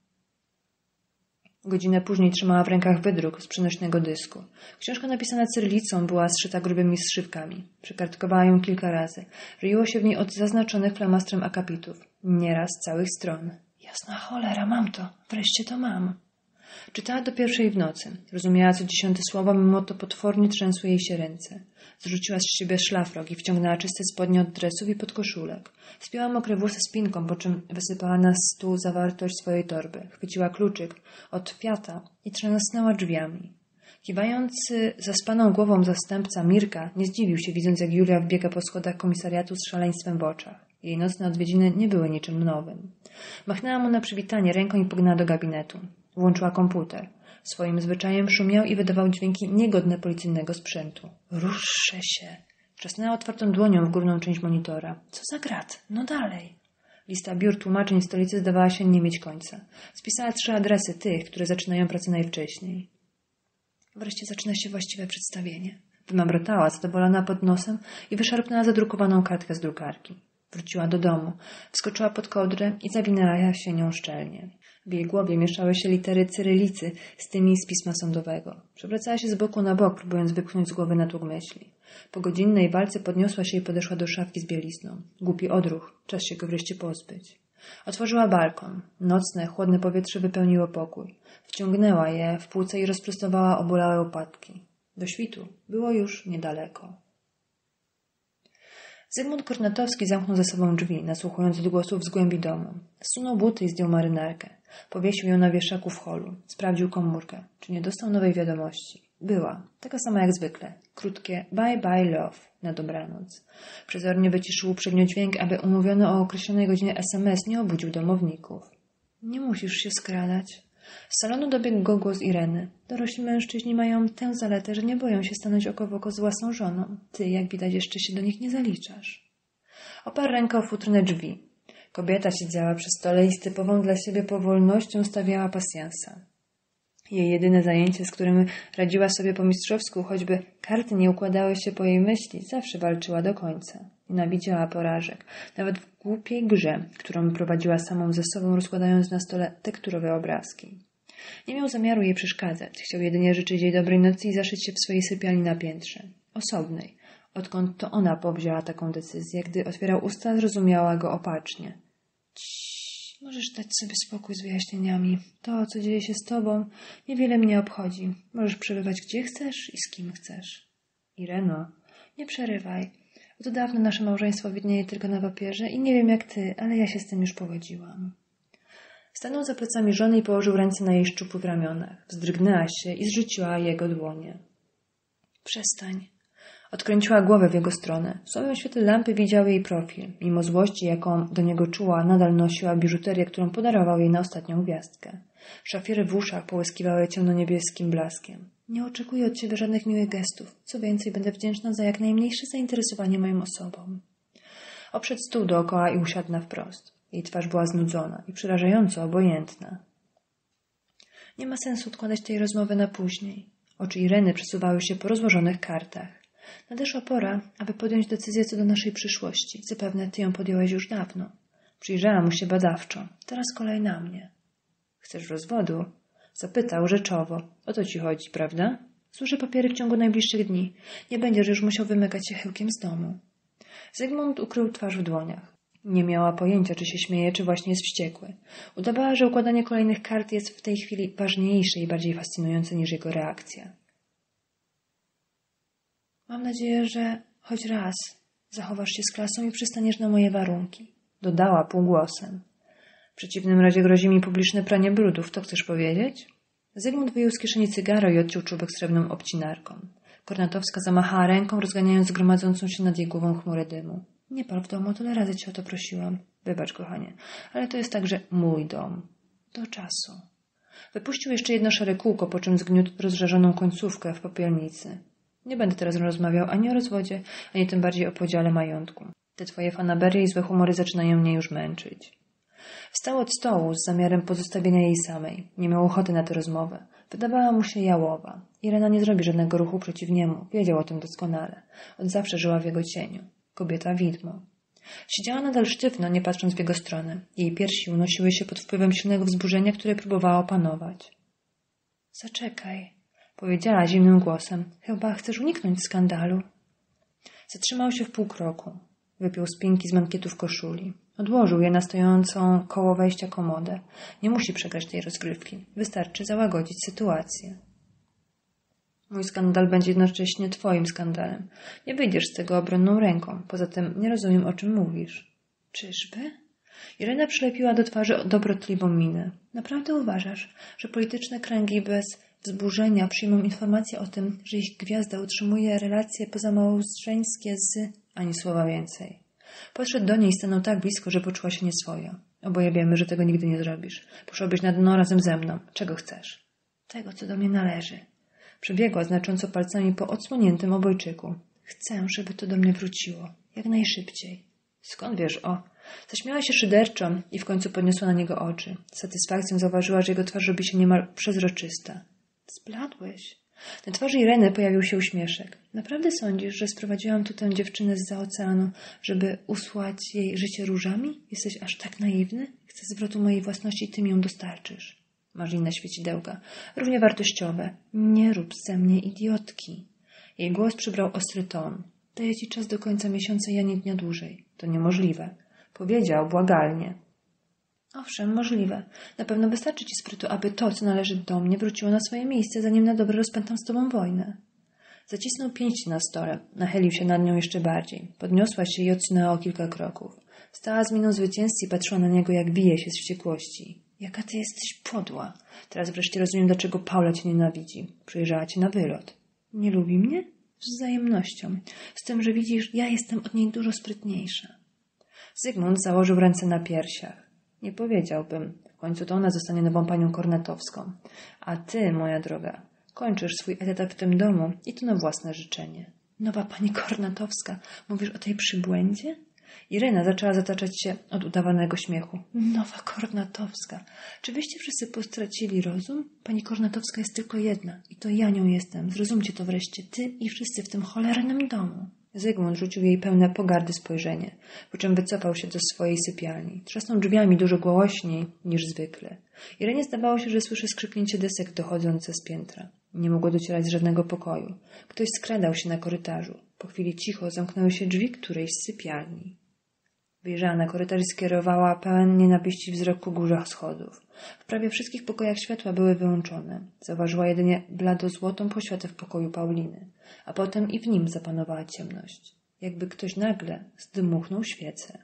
Godzinę później trzymała w rękach wydruk z przenośnego dysku. Książka napisana cyrylicą była zszyta grubymi zszywkami. Przekartkowała ją kilka razy. Ryło się w niej od zaznaczonych flamastrem akapitów. Nieraz całych stron. Jasna cholera, mam to. Wreszcie to mam. Czytała do 1:00 w nocy. Rozumiała co 10 słowo, mimo to potwornie trzęsły jej się ręce. Zrzuciła z siebie szlafrok i wciągnęła czyste spodnie od dresów i podkoszulek. Spięła mokre włosy spinką, po czym wysypała na stół zawartość swojej torby. Chwyciła kluczyk od Fiata i trzasnęła drzwiami. Kiwający zaspaną głową zastępca Mirka nie zdziwił się, widząc jak Julia wbiega po schodach komisariatu z szaleństwem w oczach. Jej nocne odwiedziny nie były niczym nowym. Machnęła mu na przywitanie ręką i pognała do gabinetu. Włączyła komputer. Swoim zwyczajem szumiał i wydawał dźwięki niegodne policyjnego sprzętu. Ruszę się. Trzasnęła otwartą dłonią w górną część monitora. Co za grat? No dalej. Lista biur tłumaczeń stolicy zdawała się nie mieć końca. Spisała 3 adresy tych, które zaczynają pracę najwcześniej. Wreszcie zaczyna się właściwe przedstawienie. Wymamrotała, zadowolona pod nosem i wyszarpnęła zadrukowaną kartkę z drukarki. Wróciła do domu, wskoczyła pod kołdrę i zawinęła się nią szczelnie. W jej głowie mieszały się litery cyrylicy z tymi z pisma sądowego. Przewracała się z boku na bok, próbując wypchnąć z głowy natłok myśli. Po godzinnej walce podniosła się i podeszła do szafki z bielizną. Głupi odruch, czas się go wreszcie pozbyć. Otworzyła balkon. Nocne, chłodne powietrze wypełniło pokój. Wciągnęła je w płuce i rozprostowała obolałe łopatki. Do świtu było już niedaleko. Zygmunt Kornatowski zamknął za sobą drzwi, nasłuchując odgłosów z głębi domu. Zsunął buty i zdjął marynarkę. Powiesił ją na wieszaku w holu. Sprawdził komórkę. Czy nie dostał nowej wiadomości? Była. Taka sama jak zwykle. Krótkie bye bye love na dobranoc. Przezornie wyciszył uprzednio dźwięk, aby umówiony o określonej godzinie SMS nie obudził domowników. Nie musisz się skradać. Z salonu dobiegł go głos Ireny. Dorośli mężczyźni mają tę zaletę, że nie boją się stanąć oko w oko z własną żoną. Ty, jak widać, jeszcze się do nich nie zaliczasz. Oparł rękę o futrynę drzwi. Kobieta siedziała przy stole i z typową dla siebie powolnością stawiała pasjansa. Jej jedyne zajęcie, z którym radziła sobie po mistrzowsku, choćby karty nie układały się po jej myśli, zawsze walczyła do końca. Nienawidziała porażek, nawet w głupiej grze, którą prowadziła samą ze sobą, rozkładając na stole tekturowe obrazki. Nie miał zamiaru jej przeszkadzać, chciał jedynie życzyć jej dobrej nocy i zaszyć się w swojej sypialni na piętrze. Osobnej. Odkąd to ona powzięła taką decyzję, gdy otwierał usta, zrozumiała go opacznie. Ciii, możesz dać sobie spokój z wyjaśnieniami. To, co dzieje się z tobą, niewiele mnie obchodzi. Możesz przebywać gdzie chcesz i z kim chcesz. Ireno, nie przerywaj. Od dawna nasze małżeństwo widnieje tylko na papierze i nie wiem jak ty, ale ja się z tym już pogodziłam. Stanął za plecami żony i położył ręce na jej szczupłych ramionach. Wzdrygnęła się i zrzuciła jego dłonie. Przestań. Odkręciła głowę w jego stronę. W słabym świetle lampy widział jej profil. Mimo złości, jaką do niego czuła, nadal nosiła biżuterię, którą podarował jej na ostatnią gwiazdkę. Szafiry w uszach połyskiwały ciemnoniebieskim blaskiem. Nie oczekuję od ciebie żadnych miłych gestów. Co więcej, będę wdzięczna za jak najmniejsze zainteresowanie moją osobą. Obszedł stół dookoła i usiadł na wprost. Jej twarz była znudzona i przerażająco obojętna. Nie ma sensu odkładać tej rozmowy na później. Oczy Ireny przesuwały się po rozłożonych kartach. Nadeszła pora, aby podjąć decyzję co do naszej przyszłości. Zapewne ty ją podjąłeś już dawno. Przyjrzała mu się badawczo. Teraz kolej na mnie. Chcesz rozwodu? Zapytał rzeczowo. O to ci chodzi, prawda? Złożę papiery w ciągu najbliższych dni. Nie będziesz już musiał wymykać się chyłkiem z domu. Zygmunt ukrył twarz w dłoniach. Nie miała pojęcia, czy się śmieje, czy właśnie jest wściekły. Udawała, że układanie kolejnych kart jest w tej chwili ważniejsze i bardziej fascynujące niż jego reakcja. Mam nadzieję, że choć raz zachowasz się z klasą i przystaniesz na moje warunki. Dodała półgłosem. W przeciwnym razie grozi mi publiczne pranie brudów. To chcesz powiedzieć? Zygmunt wyjął z kieszeni cygaro i odciął czubek srebrną obcinarką. Kornatowska zamachała ręką, rozganiając zgromadzącą się nad jej głową chmurę dymu. Nie pal w domu, tyle razy cię o to prosiłam. Wybacz, kochanie, ale to jest także mój dom. Do czasu. Wypuścił jeszcze jedno szare kółko, po czym zgniótł rozżarzoną końcówkę w popielnicy. Nie będę teraz rozmawiał ani o rozwodzie, ani tym bardziej o podziale majątku. Te twoje fanaberie i złe humory zaczynają mnie już męczyć. Wstał od stołu z zamiarem pozostawienia jej samej. Nie miał ochoty na tę rozmowę. Wydawała mu się jałowa. Irena nie zrobi żadnego ruchu przeciw niemu. Wiedział o tym doskonale. Od zawsze żyła w jego cieniu. Kobieta widmo. Siedziała nadal sztywno, nie patrząc w jego stronę. Jej piersi unosiły się pod wpływem silnego wzburzenia, które próbowała opanować. Zaczekaj, powiedziała zimnym głosem. Chyba chcesz uniknąć skandalu. Zatrzymał się w pół kroku. Wypiął spinki z mankietów koszuli. Odłożył je na stojącą koło wejścia komodę. Nie musi przegrać tej rozgrywki. Wystarczy załagodzić sytuację. Mój skandal będzie jednocześnie twoim skandalem. Nie wyjdziesz z tego obronną ręką. Poza tym nie rozumiem, o czym mówisz. Czyżby? Irena przylepiła do twarzy dobrotliwą minę. Naprawdę uważasz, że polityczne kręgi bez wzburzenia przyjmą informację o tym, że ich gwiazda utrzymuje relacje pozamałżeńskie z... Ani słowa więcej. Podszedł do niej i stanął tak blisko, że poczuła się nieswojo. Oboje wiemy, że tego nigdy nie zrobisz. Poszłabyś na dno razem ze mną. Czego chcesz? Tego, co do mnie należy. Przebiegła znacząco palcami po odsłoniętym obojczyku. Chcę, żeby to do mnie wróciło. Jak najszybciej. Skąd wiesz o? Zaśmiała się szyderczo i w końcu podniosła na niego oczy. Z satysfakcją zauważyła, że jego twarz robi się niemal przezroczysta. Zbladłeś. Na twarzy Ireny pojawił się uśmieszek. Naprawdę sądzisz, że sprowadziłam tu tę dziewczynę zza oceanu, żeby usłać jej życie różami? Jesteś aż tak naiwny? Chcę zwrotu mojej własności i ty mi ją dostarczysz. Masz inne świecidełka, równie wartościowe. Nie rób ze mnie idiotki. Jej głos przybrał ostry ton. Daję ci czas do końca miesiąca i ani dnia dłużej. To niemożliwe. Powiedział błagalnie. Owszem, możliwe. Na pewno wystarczy ci sprytu, aby to, co należy do mnie, wróciło na swoje miejsce, zanim na dobre rozpętam z tobą wojnę. Zacisnął pięści na stole. Nachylił się nad nią jeszcze bardziej. Podniosła się i odsunęła o kilka kroków. Stała z miną zwycięzcy i patrzyła na niego, jak wije się z wściekłości. Jaka ty jesteś podła. Teraz wreszcie rozumiem, dlaczego Paula cię nienawidzi. Przyjrzała cię na wylot. Nie lubi mnie? Z wzajemnością. Z tym, że widzisz, ja jestem od niej dużo sprytniejsza. Zygmunt założył ręce na piersiach. Nie powiedziałbym. W końcu to ona zostanie nową panią Kornatowską. A ty, moja droga, kończysz swój etat w tym domu i to na własne życzenie. Nowa pani Kornatowska? Mówisz o tej przybłędzie? Irena zaczęła zataczać się od udawanego śmiechu. Nowa Kornatowska. Czy wyście wszyscy postracili rozum? Pani Kornatowska jest tylko jedna i to ja nią jestem. Zrozumcie to wreszcie, ty i wszyscy w tym cholernym domu. Zygmunt rzucił jej pełne pogardy spojrzenie, po czym wycofał się do swojej sypialni. Trzasnął drzwiami dużo głośniej niż zwykle. Irenie zdawało się, że słyszy skrzypnięcie desek dochodzące z piętra. Nie mogło docierać z żadnego pokoju. Ktoś skradał się na korytarzu. Po chwili cicho zamknęły się drzwi którejś z sypialni. Wyjrzała na korytarz i skierowała pełen nienawiści wzrok ku górze schodów. W prawie wszystkich pokojach światła były wyłączone. Zauważyła jedynie bladozłotą poświatę w pokoju Pauliny, a potem i w nim zapanowała ciemność. Jakby ktoś nagle zdmuchnął świecę.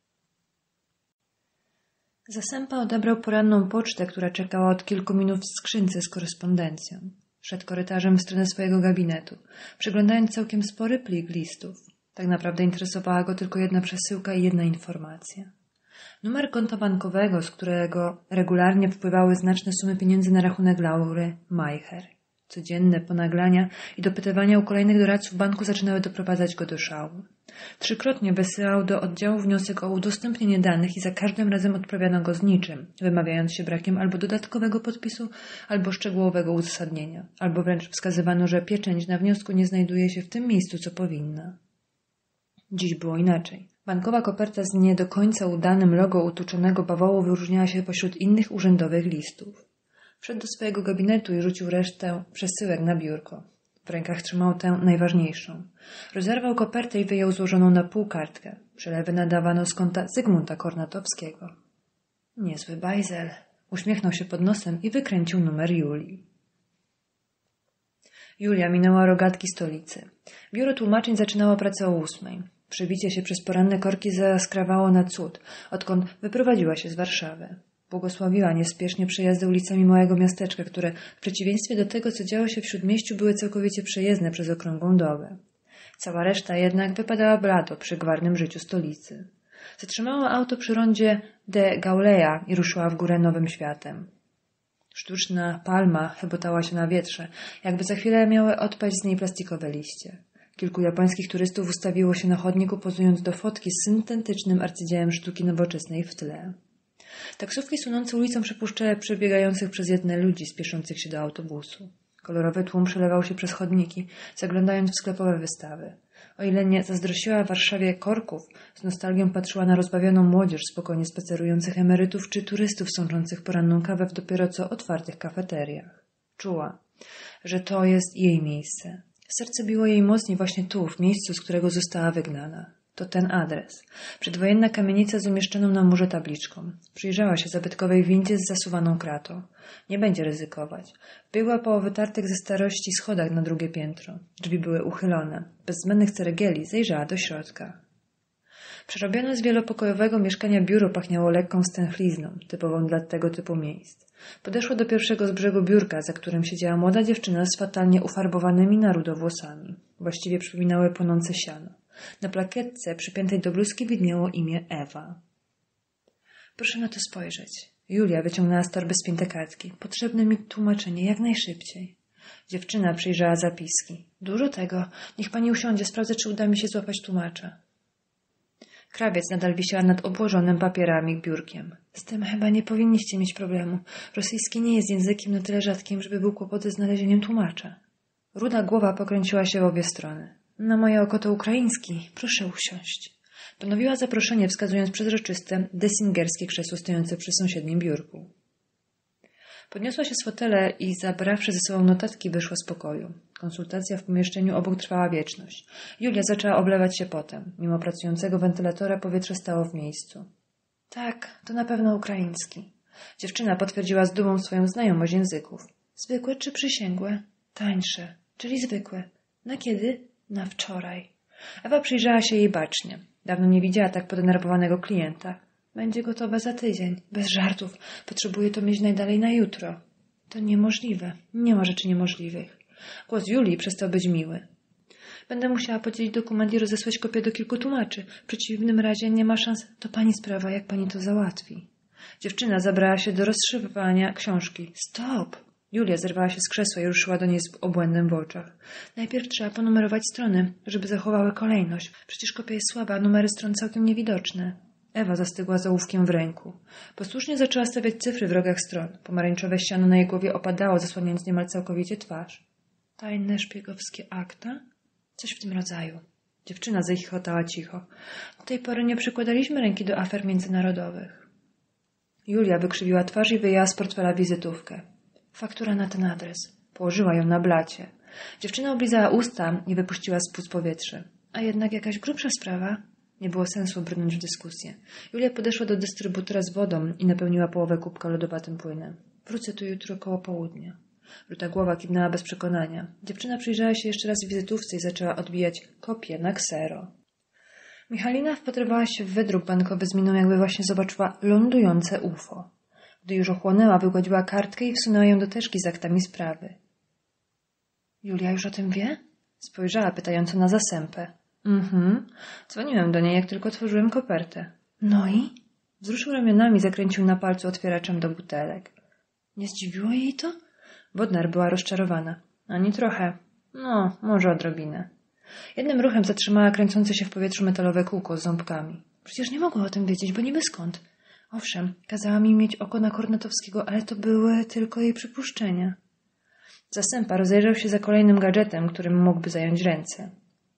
Zasępa odebrał poranną pocztę, która czekała od kilku minut w skrzynce z korespondencją. Szedł korytarzem w stronę swojego gabinetu, przeglądając całkiem spory plik listów. Tak naprawdę interesowała go tylko jedna przesyłka i jedna informacja. Numer konta bankowego, z którego regularnie wpływały znaczne sumy pieniędzy na rachunek Laury Majcher. Codzienne ponaglania i dopytywania u kolejnych doradców banku zaczynały doprowadzać go do szału. 3-krotnie wysyłał do oddziału wniosek o udostępnienie danych i za każdym razem odprawiano go z niczym, wymawiając się brakiem albo dodatkowego podpisu, albo szczegółowego uzasadnienia, albo wręcz wskazywano, że pieczęć na wniosku nie znajduje się w tym miejscu, co powinna. Dziś było inaczej. Bankowa koperta z nie do końca udanym logo utuczonego bawołu wyróżniała się pośród innych urzędowych listów. Wszedł do swojego gabinetu i rzucił resztę przesyłek na biurko. W rękach trzymał tę najważniejszą. Rozerwał kopertę i wyjął złożoną na pół kartkę. Przelewy nadawano z konta Zygmunta Kornatowskiego. Niezły bajzel. Uśmiechnął się pod nosem i wykręcił numer Julii. Julia minęła rogatki stolicy. Biuro tłumaczeń zaczynało pracę o 8:00. Przebicie się przez poranne korki zaskrawało na cud, odkąd wyprowadziła się z Warszawy. Błogosławiła niespiesznie przejazdy ulicami małego miasteczka, które w przeciwieństwie do tego, co działo się w Śródmieściu, były całkowicie przejezdne przez okrągłą dobę. Cała reszta jednak wypadała blado przy gwarnym życiu stolicy. Zatrzymała auto przy rondzie de Gauleja i ruszyła w górę Nowym Światem. Sztuczna palma chybotała się na wietrze, jakby za chwilę miały odpaść z niej plastikowe liście. Kilku japońskich turystów ustawiło się na chodniku, pozując do fotki z syntetycznym arcydziełem sztuki nowoczesnej w tle. Taksówki sunące ulicą przypuszczały przebiegających przez jedne ludzi spieszących się do autobusu. Kolorowy tłum przelewał się przez chodniki, zaglądając w sklepowe wystawy. O ile nie zazdrościła Warszawie korków, z nostalgią patrzyła na rozbawioną młodzież spokojnie spacerujących emerytów czy turystów sączących poranną kawę w dopiero co otwartych kafeteriach. Czuła, że to jest jej miejsce. Serce biło jej mocniej właśnie tu, w miejscu, z którego została wygnana. To ten adres. Przedwojenna kamienica z umieszczoną na murze tabliczką. Przyjrzała się zabytkowej windzie z zasuwaną kratą. Nie będzie ryzykować. Biegła po wytartych ze starości schodach na drugie piętro. Drzwi były uchylone. Bez zbędnych ceregieli zajrzała do środka. Przerobione z wielopokojowego mieszkania biuro pachniało lekką stęchlizną, typową dla tego typu miejsc. Podeszła do pierwszego z brzegu biurka, za którym siedziała młoda dziewczyna z fatalnie ufarbowanymi na rudo włosami. Właściwie przypominały płonące siano. Na plakietce przypiętej do bluzki widniało imię Ewa. Proszę na to spojrzeć. Julia wyciągnęła z torby spięte kartki. Potrzebne mi tłumaczenie jak najszybciej. Dziewczyna przyjrzała zapiski. Dużo tego. Niech pani usiądzie, sprawdzę, czy uda mi się złapać tłumacza. Krawiec nadal wisiała nad obłożonym papierami biurkiem. Z tym chyba nie powinniście mieć problemu. Rosyjski nie jest językiem na tyle rzadkim, żeby był kłopot ze znalezieniem tłumacza. Ruda głowa pokręciła się w obie strony. Na moje oko to ukraiński. Proszę usiąść. Ponowiła zaproszenie, wskazując przezroczyste, dessingerskie krzesło stojące przy sąsiednim biurku. Podniosła się z fotela i zabrawszy ze sobą notatki wyszła z pokoju. Konsultacja w pomieszczeniu obok trwała wieczność. Julia zaczęła oblewać się potem. Mimo pracującego wentylatora powietrze stało w miejscu. Tak, to na pewno ukraiński. Dziewczyna potwierdziła z dumą swoją znajomość języków. Zwykłe czy przysięgłe? Tańsze, czyli zwykłe. Na kiedy? Na wczoraj. Ewa przyjrzała się jej bacznie. Dawno nie widziała tak podenerwowanego klienta. Będzie gotowe za tydzień. Bez żartów. Potrzebuję to mieć najdalej na jutro. To niemożliwe. Nie ma rzeczy niemożliwych. Głos Julii przestał być miły. Będę musiała podzielić dokument i rozesłać kopię do kilku tłumaczy. W przeciwnym razie nie ma szans. To pani sprawa, jak pani to załatwi. Dziewczyna zabrała się do rozszywania książki. Stop! Julia zerwała się z krzesła i ruszyła do niej z obłędem w oczach. Najpierw trzeba ponumerować strony, żeby zachowały kolejność. Przecież kopia jest słaba, a numery stron całkiem niewidoczne. Ewa zastygła z ołówkiem w ręku. Posłusznie zaczęła stawiać cyfry w rogach stron. Pomarańczowe ściano na jej głowie opadało, zasłaniając niemal całkowicie twarz. Tajne szpiegowskie akta? Coś w tym rodzaju. Dziewczyna zachichotała cicho. Do tej pory nie przykładaliśmy ręki do afer międzynarodowych. Julia wykrzywiła twarz i wyjęła z portfela wizytówkę. Faktura na ten adres. Położyła ją na blacie. Dziewczyna oblizała usta i wypuściła z płuc powietrze. A jednak jakaś grubsza sprawa? Nie było sensu brnąć w dyskusję. Julia podeszła do dystrybutora z wodą i napełniła połowę kubka lodowatym płynem. Wrócę tu jutro koło południa. Ruda głowa kiwnęła bez przekonania. Dziewczyna przyjrzała się jeszcze raz w wizytówce i zaczęła odbijać kopię na ksero. Michalina wpatrywała się w wydruk bankowy z miną, jakby właśnie zobaczyła lądujące UFO. Gdy już ochłonęła, wygładziła kartkę i wsunęła ją do teczki z aktami sprawy. Julia już o tym wie? Spojrzała pytająco na zasępę. Dzwoniłem do niej, jak tylko otworzyłem kopertę. No i? Wzruszył ramionami, zakręcił na palcu otwieraczem do butelek. Nie zdziwiło jej to? Bodnar była rozczarowana. Ani trochę. No, może odrobinę. Jednym ruchem zatrzymała kręcące się w powietrzu metalowe kółko z ząbkami. Przecież nie mogła o tym wiedzieć, bo niby skąd. Owszem, kazała mi mieć oko na Kornatowskiego, ale to były tylko jej przypuszczenia. Zasępa rozejrzał się za kolejnym gadżetem, którym mógłby zająć ręce.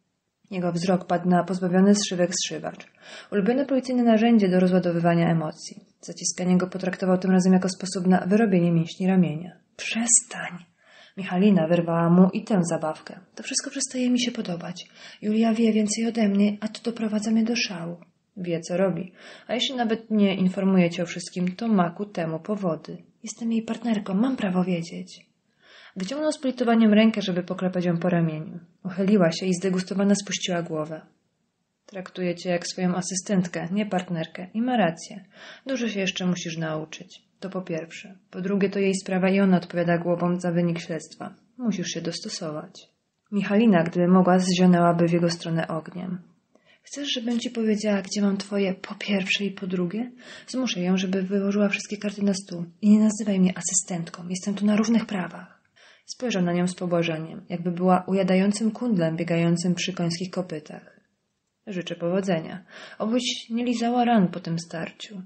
Jego wzrok padł na pozbawiony zszywek zszywacz. Ulubione policyjne narzędzie do rozładowywania emocji. Zaciskanie go potraktował tym razem jako sposób na wyrobienie mięśni ramienia. Przestań! Michalina wyrwała mu i tę zabawkę. To wszystko przestaje mi się podobać. Julia wie więcej ode mnie, a to doprowadza mnie do szału. Wie, co robi. A jeśli nawet nie informuje cię o wszystkim, to ma ku temu powody. Jestem jej partnerką, mam prawo wiedzieć. Wyciągnął z politowaniem rękę, żeby poklepać ją po ramieniu. Uchyliła się i zdegustowana spuściła głowę. Traktuje cię jak swoją asystentkę, nie partnerkę. I ma rację. Dużo się jeszcze musisz nauczyć. To po pierwsze. Po drugie, to jej sprawa i ona odpowiada głową za wynik śledztwa. Musisz się dostosować. Michalina, gdyby mogła, zzionęłaby w jego stronę ogniem. Chcesz, żebym ci powiedziała, gdzie mam twoje po pierwsze i po drugie? Zmuszę ją, żeby wyłożyła wszystkie karty na stół. I nie nazywaj mnie asystentką. Jestem tu na równych prawach. Spojrzał na nią z pobłażaniem, jakby była ujadającym kundlem biegającym przy końskich kopytach. Życzę powodzenia. Obyś nie lizała ran po tym starciu.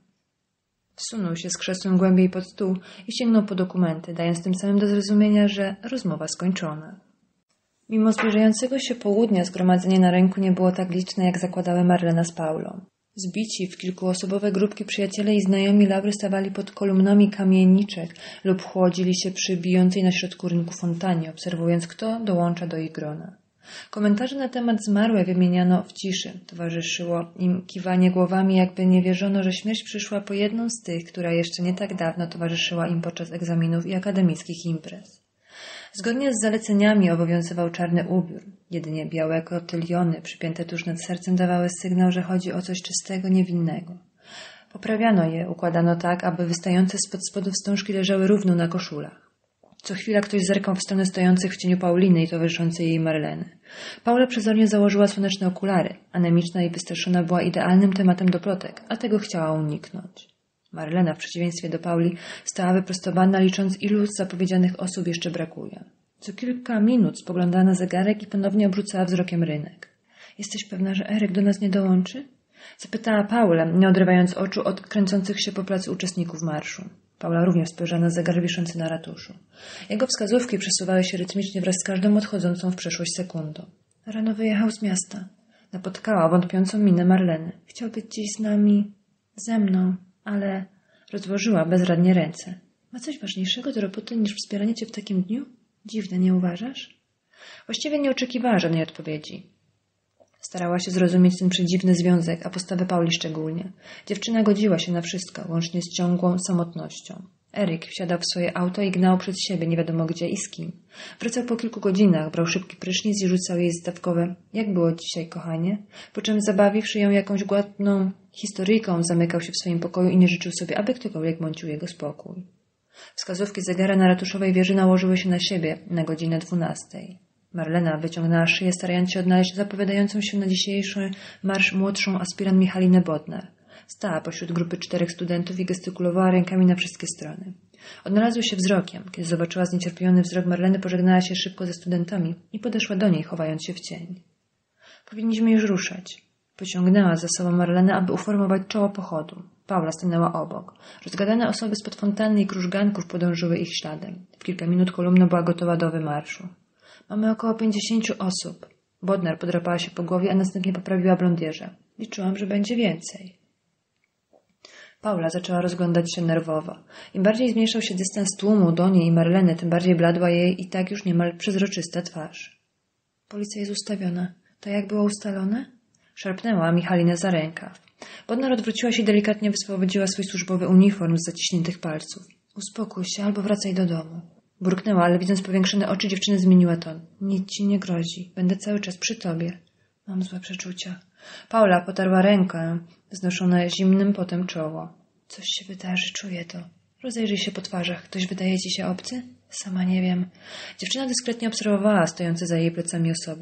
Wsunął się z krzesłem głębiej pod stół i sięgnął po dokumenty, dając tym samym do zrozumienia, że rozmowa skończona. Mimo zbliżającego się południa zgromadzenie na rynku nie było tak liczne, jak zakładały Marlena z Paulą. Zbici w kilkuosobowe grupki przyjaciele i znajomi Laury stawali pod kolumnami kamieniczek lub chłodzili się przy bijącej na środku rynku fontannie, obserwując, kto dołącza do ich grona. Komentarze na temat zmarłej wymieniano w ciszy. Towarzyszyło im kiwanie głowami, jakby nie wierzono, że śmierć przyszła po jedną z tych, która jeszcze nie tak dawno towarzyszyła im podczas egzaminów i akademickich imprez. Zgodnie z zaleceniami obowiązywał czarny ubiór. Jedynie białe kotyliony przypięte tuż nad sercem dawały sygnał, że chodzi o coś czystego, niewinnego. Poprawiano je, układano tak, aby wystające spod spodów wstążki leżały równo na koszulach. Co chwila ktoś zerkał w stronę stojących w cieniu Pauliny i towarzyszącej jej Marleny. Paula przezornie założyła słoneczne okulary. Anemiczna i wystraszona była idealnym tematem do plotek, a tego chciała uniknąć. Marlena, w przeciwieństwie do Pauli, stała wyprostowana, licząc, ilu z zapowiedzianych osób jeszcze brakuje. Co kilka minut spoglądała na zegarek i ponownie obrzucała wzrokiem rynek. Jesteś pewna, że Eryk do nas nie dołączy? Zapytała Paula, nie odrywając oczu od kręcących się po placu uczestników marszu. Paula również spojrzała na zegar wiszący na ratuszu. Jego wskazówki przesuwały się rytmicznie wraz z każdą odchodzącą w przeszłość sekundą. Rano wyjechał z miasta. Napotkała wątpiącą minę Marleny. Chciał być dziś z nami, ze mną, ale rozłożyła bezradnie ręce. Ma coś ważniejszego do roboty niż wspieranie cię w takim dniu? Dziwne, nie uważasz? Właściwie nie oczekiwała żadnej odpowiedzi. Starała się zrozumieć ten przedziwny związek, a postawę Pauli szczególnie. Dziewczyna godziła się na wszystko, łącznie z ciągłą samotnością. Eryk wsiadał w swoje auto i gnał przed siebie nie wiadomo gdzie i z kim. Wracał po kilku godzinach, brał szybki prysznic i rzucał jej zdawkowe „Jak było dzisiaj, kochanie?”, po czym zabawiwszy ją jakąś gładną historyjką, zamykał się w swoim pokoju i nie życzył sobie, aby ktokolwiek mącił jego spokój. Wskazówki zegara na ratuszowej wieży nałożyły się na siebie na godzinę 12. Marlena wyciągnęła szyję, starając się odnaleźć zapowiadającą się na dzisiejszy marsz młodszą aspirant Michalinę Bodnar. Stała pośród grupy 4 studentów i gestykulowała rękami na wszystkie strony. Odnalazły się wzrokiem. Kiedy zobaczyła zniecierpliwiony wzrok Marleny, pożegnała się szybko ze studentami i podeszła do niej, chowając się w cień. Powinniśmy już ruszać. Pociągnęła za sobą Marlenę, aby uformować czoło pochodu. Paula stanęła obok. Rozgadane osoby spod fontanny i krużganków podążyły ich śladem. W kilka minut kolumna była gotowa do wymarszu. Mamy około 50 osób. Bodnar podrapała się po głowie, a następnie poprawiła blondierze. Liczyłam, że będzie więcej. Paula zaczęła rozglądać się nerwowo. Im bardziej zmniejszał się dystans tłumu do niej i Marleny, tym bardziej bladła jej i tak już niemal przezroczysta twarz. Policja jest ustawiona. To jak było ustalone? Szarpnęła Michalinę za rękaw. Bodnar odwróciła się i delikatnie wyswobodziła swój służbowy uniform z zaciśniętych palców. Uspokój się albo wracaj do domu. Burknęła, ale widząc powiększone oczy, dziewczyny zmieniła ton. Nic ci nie grozi. Będę cały czas przy tobie. Mam złe przeczucia. Paula potarła rękę, znoszone zimnym potem czoło. Coś się wydarzy, czuję to. Rozejrzyj się po twarzach. Ktoś wydaje ci się obcy? Sama nie wiem. Dziewczyna dyskretnie obserwowała stojące za jej plecami osoby.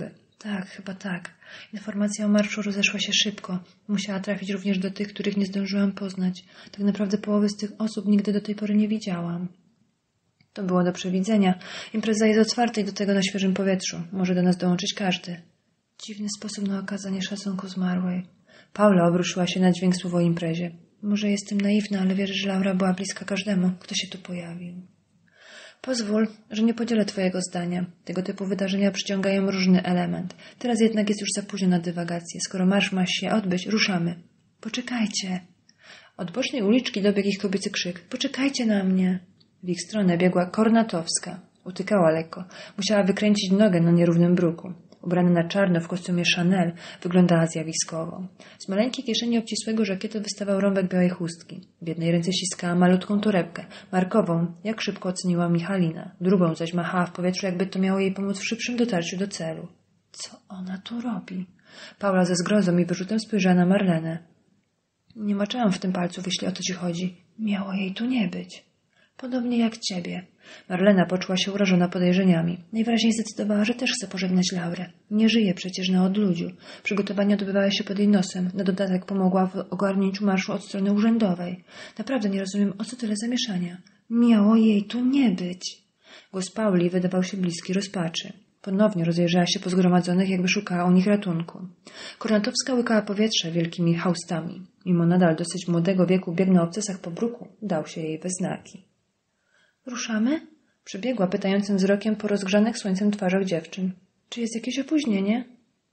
Tak, chyba tak. Informacja o marszu rozeszła się szybko. Musiała trafić również do tych, których nie zdążyłam poznać. Tak naprawdę połowy z tych osób nigdy do tej pory nie widziałam. To było do przewidzenia. Impreza jest otwarta i do tego na świeżym powietrzu. Może do nas dołączyć każdy. Dziwny sposób na okazanie szacunku zmarłej. Paula obruszyła się na dźwięk słów o imprezie. Może jestem naiwna, ale wierzę, że Laura była bliska każdemu, kto się tu pojawił. Pozwól, że nie podzielę twojego zdania. Tego typu wydarzenia przyciągają różny element. Teraz jednak jest już za późno na dywagację. Skoro marsz ma się odbyć, ruszamy. Poczekajcie. Od bocznej uliczki dobiegł ich kobiecy krzyk. Poczekajcie na mnie. W ich stronę biegła Kornatowska. Utykała lekko. Musiała wykręcić nogę na nierównym bruku. Ubrana na czarno w kostiumie Chanel, wyglądała zjawiskowo. Z maleńkiej kieszeni obcisłego żakietu wystawał rąbek białej chustki. W jednej ręce ściskała malutką torebkę, markową, jak szybko oceniła Michalina. Drugą zaś machała w powietrzu, jakby to miało jej pomóc w szybszym dotarciu do celu. Co ona tu robi? Paula ze zgrozą i wyrzutem spojrzała na Marlenę. Nie maczałam w tym palcu, jeśli o to ci chodzi. Miało jej tu nie być. Podobnie jak ciebie. Marlena poczuła się urażona podejrzeniami. Najwyraźniej zdecydowała, że też chce pożegnać Laurę. Nie żyje przecież na odludziu. Przygotowania odbywały się pod jej nosem. Na dodatek pomogła w ogarnięciu marszu od strony urzędowej. Naprawdę nie rozumiem, o co tyle zamieszania. Miało jej tu nie być. Głos Pauli wydawał się bliski rozpaczy. Ponownie rozejrzała się po zgromadzonych, jakby szukała u nich ratunku. Kornatowska łykała powietrze wielkimi haustami. Mimo nadal dosyć młodego wieku bieg na obcasach po bruku dał się jej we znaki. Ruszamy? Przebiegła pytającym wzrokiem po rozgrzanych słońcem twarzach dziewczyn. Czy jest jakieś opóźnienie?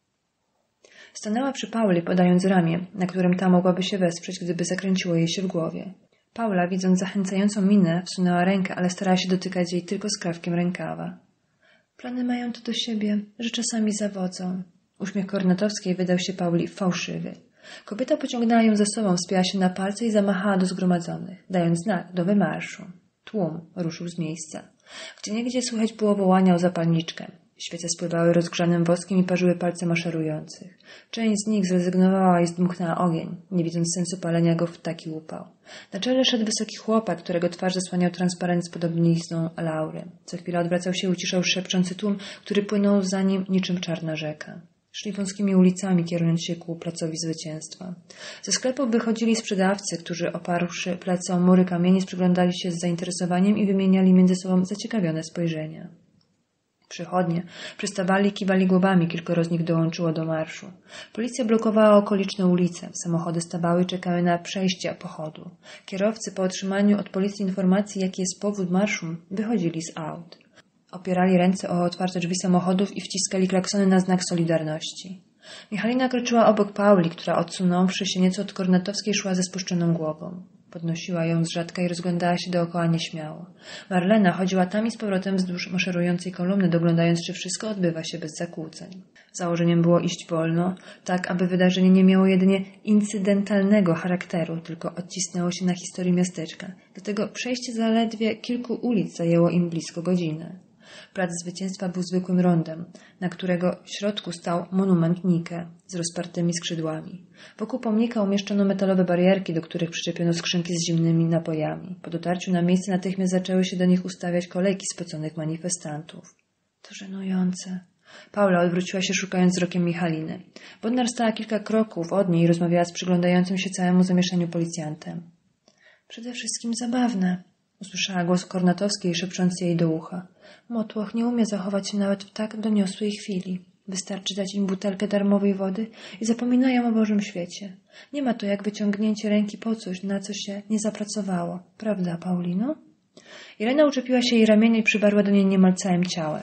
Stanęła przy Pauli, podając ramię, na którym ta mogłaby się wesprzeć, gdyby zakręciło jej się w głowie. Paula, widząc zachęcającą minę, wsunęła rękę, ale starała się dotykać jej tylko skrawkiem rękawa. Plany mają to do siebie, że czasami zawodzą. Uśmiech Kornatowskiej wydał się Pauli fałszywy. Kobieta pociągnęła ją za sobą, wspięła się na palce i zamachała do zgromadzonych, dając znak do wymarszu. Tłum ruszył z miejsca. Gdzieniegdzie słychać było wołania o zapalniczkę. Świece spływały rozgrzanym woskiem i parzyły palce maszerujących. Część z nich zrezygnowała i zdmuchnęła ogień, nie widząc sensu palenia go w taki upał. Na czele szedł wysoki chłopak, którego twarz zasłaniał transparent z podobnizną Laury. Co chwilę odwracał się i uciszał szepczący tłum, który płynął za nim niczym czarna rzeka. Szli wąskimi ulicami, kierując się ku placowi Zwycięstwa. Ze sklepów wychodzili sprzedawcy, którzy oparłszy plecy o mury kamieni, przyglądali się z zainteresowaniem i wymieniali między sobą zaciekawione spojrzenia. Przychodnie przystawali i kiwali głowami, kilkoro z nich dołączyło do marszu. Policja blokowała okoliczne ulice, samochody stawały i czekały na przejście pochodu. Kierowcy po otrzymaniu od policji informacji, jaki jest powód marszu, wychodzili z aut. Opierali ręce o otwarte drzwi samochodów i wciskali klaksony na znak solidarności. Michalina kroczyła obok Pauli, która odsunąwszy się nieco od Kornatowskiej szła ze spuszczoną głową. Podnosiła ją z rzadka i rozglądała się dookoła nieśmiało. Marlena chodziła tam i z powrotem wzdłuż maszerującej kolumny, doglądając, czy wszystko odbywa się bez zakłóceń. Założeniem było iść wolno, tak aby wydarzenie nie miało jedynie incydentalnego charakteru, tylko odcisnęło się na historii miasteczka. Dlatego przejście zaledwie kilku ulic zajęło im blisko godzinę. Plac Zwycięstwa był zwykłym rondem, na którego środku stał monument Nike z rozpartymi skrzydłami. Wokół pomnika umieszczono metalowe barierki, do których przyczepiono skrzynki z zimnymi napojami. Po dotarciu na miejsce natychmiast zaczęły się do nich ustawiać kolejki spoconych manifestantów. To żenujące. Paula odwróciła się, szukając wzrokiem Michaliny. Bodnar stała kilka kroków od niej i rozmawiała z przyglądającym się całemu zamieszaniu policjantem. Przede wszystkim zabawne. Usłyszała głos Kornatowskiej, szepcząc jej do ucha. Motłoch nie umie zachować się nawet w tak doniosłej chwili. Wystarczy dać im butelkę darmowej wody i zapominają o Bożym świecie. Nie ma to jak wyciągnięcie ręki po coś, na co się nie zapracowało. Prawda, Paulino? Irena uczepiła się jej ramienia i przybarła do niej niemal całym ciałem.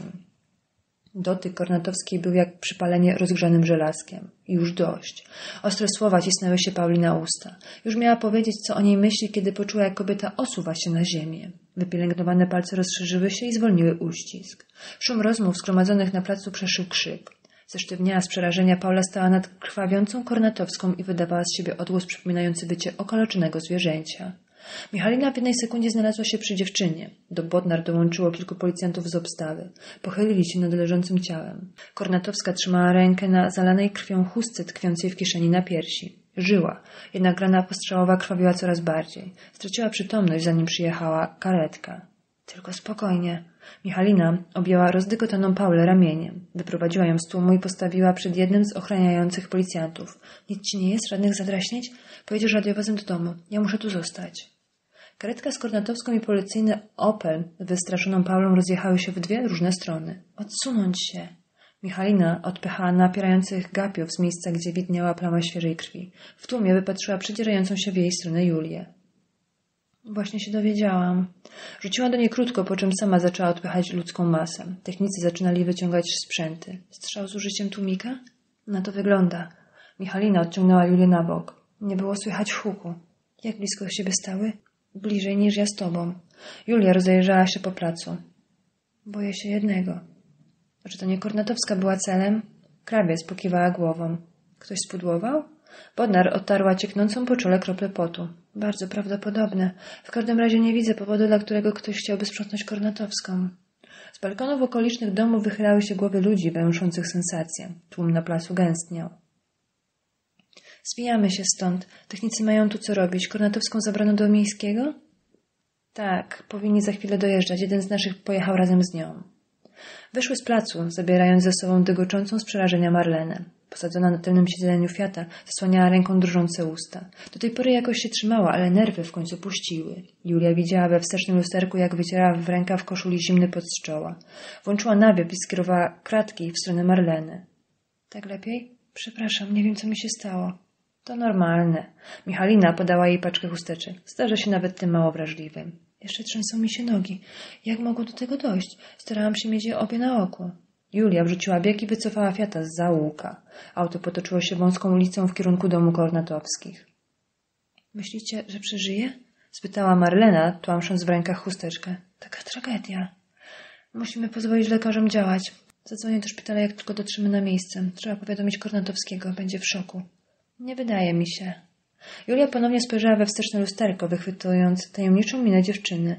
Dotyk Kornatowskiej był jak przypalenie rozgrzanym żelazkiem. Już dość. Ostre słowa cisnęły się Pauli na usta. Już miała powiedzieć, co o niej myśli, kiedy poczuła, jak kobieta osuwa się na ziemię. Wypielęgnowane palce rozszerzyły się i zwolniły uścisk. Szum rozmów zgromadzonych na placu przeszył krzyk. Zesztywniała z przerażenia, Paula stała nad krwawiącą Kornatowską i wydawała z siebie odgłos przypominający wycie okaleczonego zwierzęcia. Michalina w jednej sekundzie znalazła się przy dziewczynie. Do Bodnar dołączyło kilku policjantów z obstawy. Pochylili się nad leżącym ciałem. Kornatowska trzymała rękę na zalanej krwią chustce tkwiącej w kieszeni na piersi. Żyła, jednak rana postrzałowa krwawiła coraz bardziej. Straciła przytomność, zanim przyjechała karetka. Tylko spokojnie. Michalina objęła rozdygotaną Paulę ramieniem, wyprowadziła ją z tłumu i postawiła przed jednym z ochraniających policjantów. Nic ci nie jest? Żadnych zadraśnięć? Pojedziesz radiowozem do domu. Ja muszę tu zostać. Karetka z Kornatowską i policyjny Opel z wystraszoną Paulą rozjechały się w dwie różne strony. Odsunąć się! Michalina odpychała napierających gapiów z miejsca, gdzie widniała plama świeżej krwi. W tłumie wypatrzyła przedzierającą się w jej stronę Julię. Właśnie się dowiedziałam. Rzuciła do niej krótko, po czym sama zaczęła odpychać ludzką masę. Technicy zaczynali wyciągać sprzęty. Strzał z użyciem tłumika? Na to wygląda. Michalina odciągnęła Julię na bok. Nie było słychać huku. Jak blisko siebie stały? Bliżej niż ja z tobą. Julia rozejrzała się po placu. Boję się jednego. Czy to nie Kornatowska była celem? Krawiec pokiwała głową. Ktoś spudłował? Bodnar otarła cieknącą po czole krople potu. Bardzo prawdopodobne. W każdym razie nie widzę powodu, dla którego ktoś chciałby sprzątnąć Kornatowską. Z balkonów okolicznych domów wychylały się głowy ludzi węszących sensację. Tłum na placu gęstniał. Zwijamy się stąd. Technicy mają tu co robić. Kornatowską zabrano do miejskiego? Tak, powinni za chwilę dojeżdżać. Jeden z naszych pojechał razem z nią. Wyszły z placu, zabierając ze sobą dygoczącą z przerażenia Marlenę. Posadzona na tylnym siedzeniu Fiata, zasłaniała ręką drżące usta. Do tej pory jakoś się trzymała, ale nerwy w końcu puściły. Julia widziała we wstecznym lusterku, jak wycierała w rękaw koszuli zimny pot z czoła. Włączyła nawiop i skierowała kratki w stronę Marleny. Tak lepiej? Przepraszam, nie wiem, co mi się stało. To normalne. Michalina podała jej paczkę chusteczek. Zdarza się nawet tym mało wrażliwym. Jeszcze trzęsą mi się nogi. Jak mogło do tego dojść? Starałam się mieć je obie na oku. Julia wrzuciła bieg i wycofała Fiata z zaułka. Auto potoczyło się wąską ulicą w kierunku domu Kornatowskich. Myślicie, że przeżyje? Spytała Marlena, tłamsząc w rękach chusteczkę. Taka tragedia. Musimy pozwolić lekarzom działać. Zadzwonię do szpitala, jak tylko dotrzemy na miejsce. Trzeba powiadomić Kornatowskiego. Będzie w szoku. Nie wydaje mi się. Julia ponownie spojrzała we wsteczne lusterko, wychwytując tajemniczą minę dziewczyny.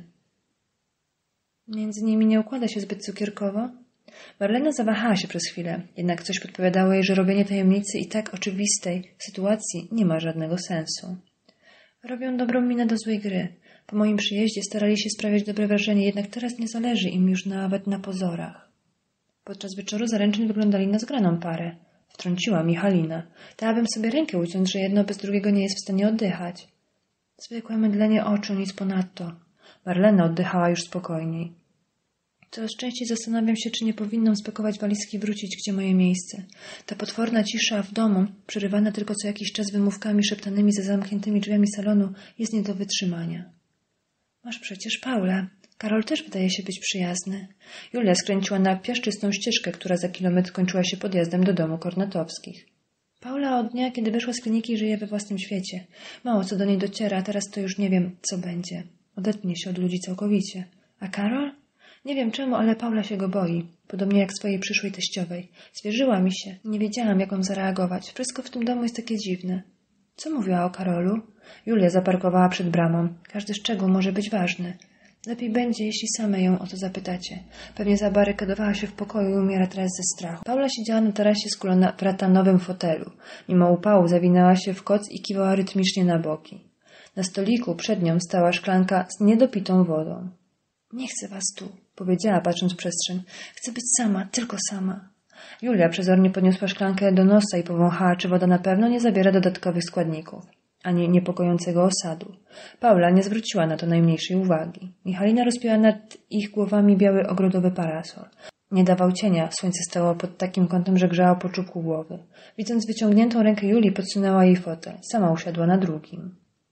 Między nimi nie układa się zbyt cukierkowo? Marlena zawahała się przez chwilę, jednak coś podpowiadało jej, że robienie tajemnicy i tak oczywistej sytuacji nie ma żadnego sensu. Robią dobrą minę do złej gry. Po moim przyjeździe starali się sprawiać dobre wrażenie, jednak teraz nie zależy im już nawet na pozorach. Podczas wieczoru zaręczyn wyglądali na zgraną parę. Wtrąciła Michalina. Dałabym sobie rękę uciąć, że jedno bez drugiego nie jest w stanie oddychać. Zwykłe mydlenie oczu, nic ponadto. Marlena oddychała już spokojniej. Coraz częściej zastanawiam się, czy nie powinnam spakować walizki i wrócić, gdzie moje miejsce. Ta potworna cisza w domu, przerywana tylko co jakiś czas wymówkami szeptanymi za zamkniętymi drzwiami salonu, jest nie do wytrzymania. Masz przecież Paulę. Karol też wydaje się być przyjazny. Julia skręciła na piaszczystą ścieżkę, która za kilometr kończyła się podjazdem do domu Kornatowskich. Paula od dnia, kiedy wyszła z kliniki, żyje we własnym świecie. Mało co do niej dociera, a teraz to już nie wiem, co będzie. Odetnie się od ludzi całkowicie. A Karol? Nie wiem czemu, ale Paula się go boi. Podobnie jak swojej przyszłej teściowej. Zwierzyła mi się. Nie wiedziałam, jak mam zareagować. Wszystko w tym domu jest takie dziwne. Co mówiła o Karolu? Julia zaparkowała przed bramą. Każdy szczegół może być ważny. Lepiej będzie, jeśli same ją o to zapytacie. Pewnie zabarykadowała się w pokoju i umiera teraz ze strachu. Paula siedziała na tarasie skulona w ratanowym fotelu. Mimo upału zawinęła się w koc i kiwała rytmicznie na boki. Na stoliku przed nią stała szklanka z niedopitą wodą. Nie chcę was tu, powiedziała, patrząc w przestrzeń. Chcę być sama, tylko sama. Julia przezornie podniosła szklankę do nosa i powąchała, czy woda na pewno nie zawiera dodatkowych składników, ani niepokojącego osadu. Paula nie zwróciła na to najmniejszej uwagi. Michalina rozpięła nad ich głowami biały ogrodowy parasol. Nie dawał cienia, słońce stało pod takim kątem, że grzało po czubku głowy. Widząc wyciągniętą rękę Julii, podsunęła jej fotel. Sama usiadła na drugim.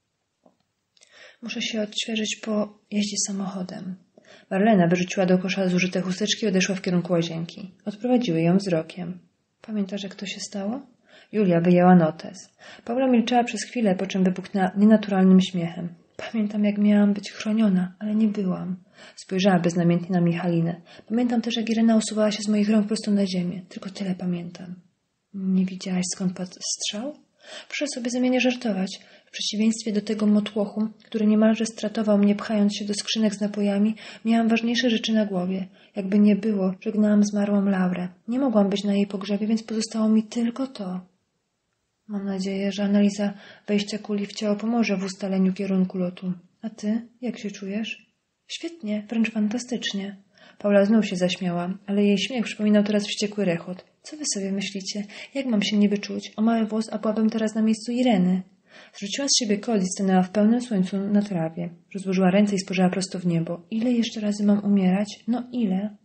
Muszę się odświeżyć po jeździe samochodem. Marlena wyrzuciła do kosza zużyte chusteczki i odeszła w kierunku łazienki. Odprowadziły ją wzrokiem. Pamiętasz, jak to się stało? Julia wyjęła notes. Paula milczała przez chwilę, po czym wybuchnęła nienaturalnym śmiechem. Pamiętam, jak miałam być chroniona, ale nie byłam. Spojrzała beznamiętnie na Michalinę. Pamiętam też, jak Irena usuwała się z moich rąk prosto na ziemię. Tylko tyle pamiętam. Nie widziałaś, skąd padł strzał? Proszę sobie ze mnie nie żartować. W przeciwieństwie do tego motłochu, który niemalże stratował mnie, pchając się do skrzynek z napojami, miałam ważniejsze rzeczy na głowie. Jakby nie było, żegnałam zmarłą Laurę. Nie mogłam być na jej pogrzebie, więc pozostało mi tylko to. Mam nadzieję, że analiza wejścia kuli w ciało pomoże w ustaleniu kierunku lotu. A ty? Jak się czujesz? Świetnie, wręcz fantastycznie. Paula znów się zaśmiała, ale jej śmiech przypominał teraz wściekły rechot. Co wy sobie myślicie? Jak mam się niby czuć? O mały włos, a byłabym teraz na miejscu Ireny. Zrzuciła z siebie kod i stanęła w pełnym słońcu na trawie. Rozłożyła ręce i spojrzała prosto w niebo. Ile jeszcze razy mam umierać? No ile?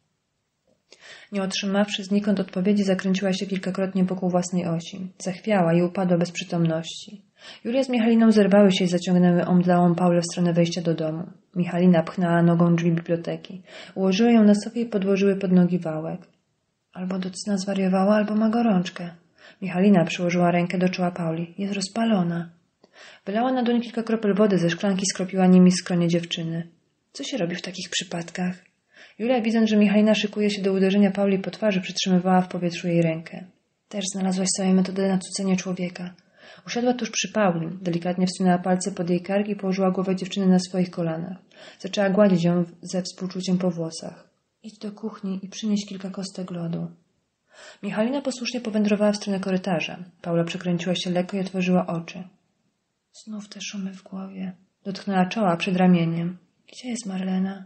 Nie otrzymawszy znikąd odpowiedzi, zakręciła się kilkakrotnie wokół własnej osi. Zachwiała i upadła bez przytomności. Julia z Michaliną zerwały się i zaciągnęły omdlałą Paulę w stronę wejścia do domu. Michalina pchnęła nogą drzwi biblioteki. Ułożyły ją na sofie i podłożyły pod nogi wałek. Albo do cna zwariowała, albo ma gorączkę. Michalina przyłożyła rękę do czoła Pauli. Jest rozpalona. Wylała na dłoń kilka kropel wody ze szklanki, skropiła nimi skronie dziewczyny. Co się robi w takich przypadkach? Julia, widząc, że Michalina szykuje się do uderzenia Pauli po twarzy, przytrzymywała w powietrzu jej rękę. Też znalazłaś sobie metodę na cucenie człowieka. Usiadła tuż przy Pauli, delikatnie wsunęła palce pod jej kark i położyła głowę dziewczyny na swoich kolanach. Zaczęła gładzić ją ze współczuciem po włosach. Idź do kuchni i przynieś kilka kostek lodu. Michalina posłusznie powędrowała w stronę korytarza. Paula przekręciła się lekko i otworzyła oczy. Znów te szumy w głowie. Dotknęła czoła przed ramieniem. Gdzie jest Marlena?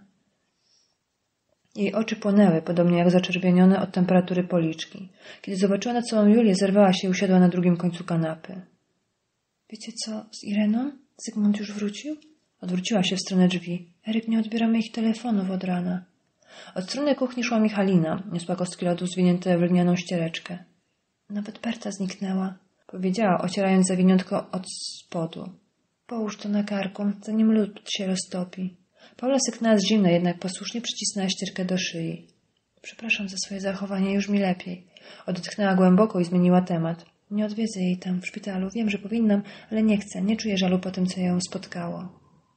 Jej oczy płonęły, podobnie jak zaczerwienione od temperatury policzki. Kiedy zobaczyła nad sobą Julię, zerwała się i usiadła na drugim końcu kanapy. Wiecie co, z Ireną? Zygmunt już wrócił? Odwróciła się w stronę drzwi. Eryk nie odbiera moich telefonów od rana. Od strony kuchni szła Michalina. Niosła kostki lodu zwinięte w lnianą ściereczkę. Nawet Berta zniknęła, powiedziała, ocierając zawiniątko od spodu. Połóż to na karku, zanim lód się roztopi. Paula syknęła z zimna, jednak posłusznie przycisnęła ścierkę do szyi. Przepraszam za swoje zachowanie, już mi lepiej. Odetchnęła głęboko i zmieniła temat. Nie odwiedzę jej tam, w szpitalu. Wiem, że powinnam, ale nie chcę. Nie czuję żalu po tym, co ją spotkało.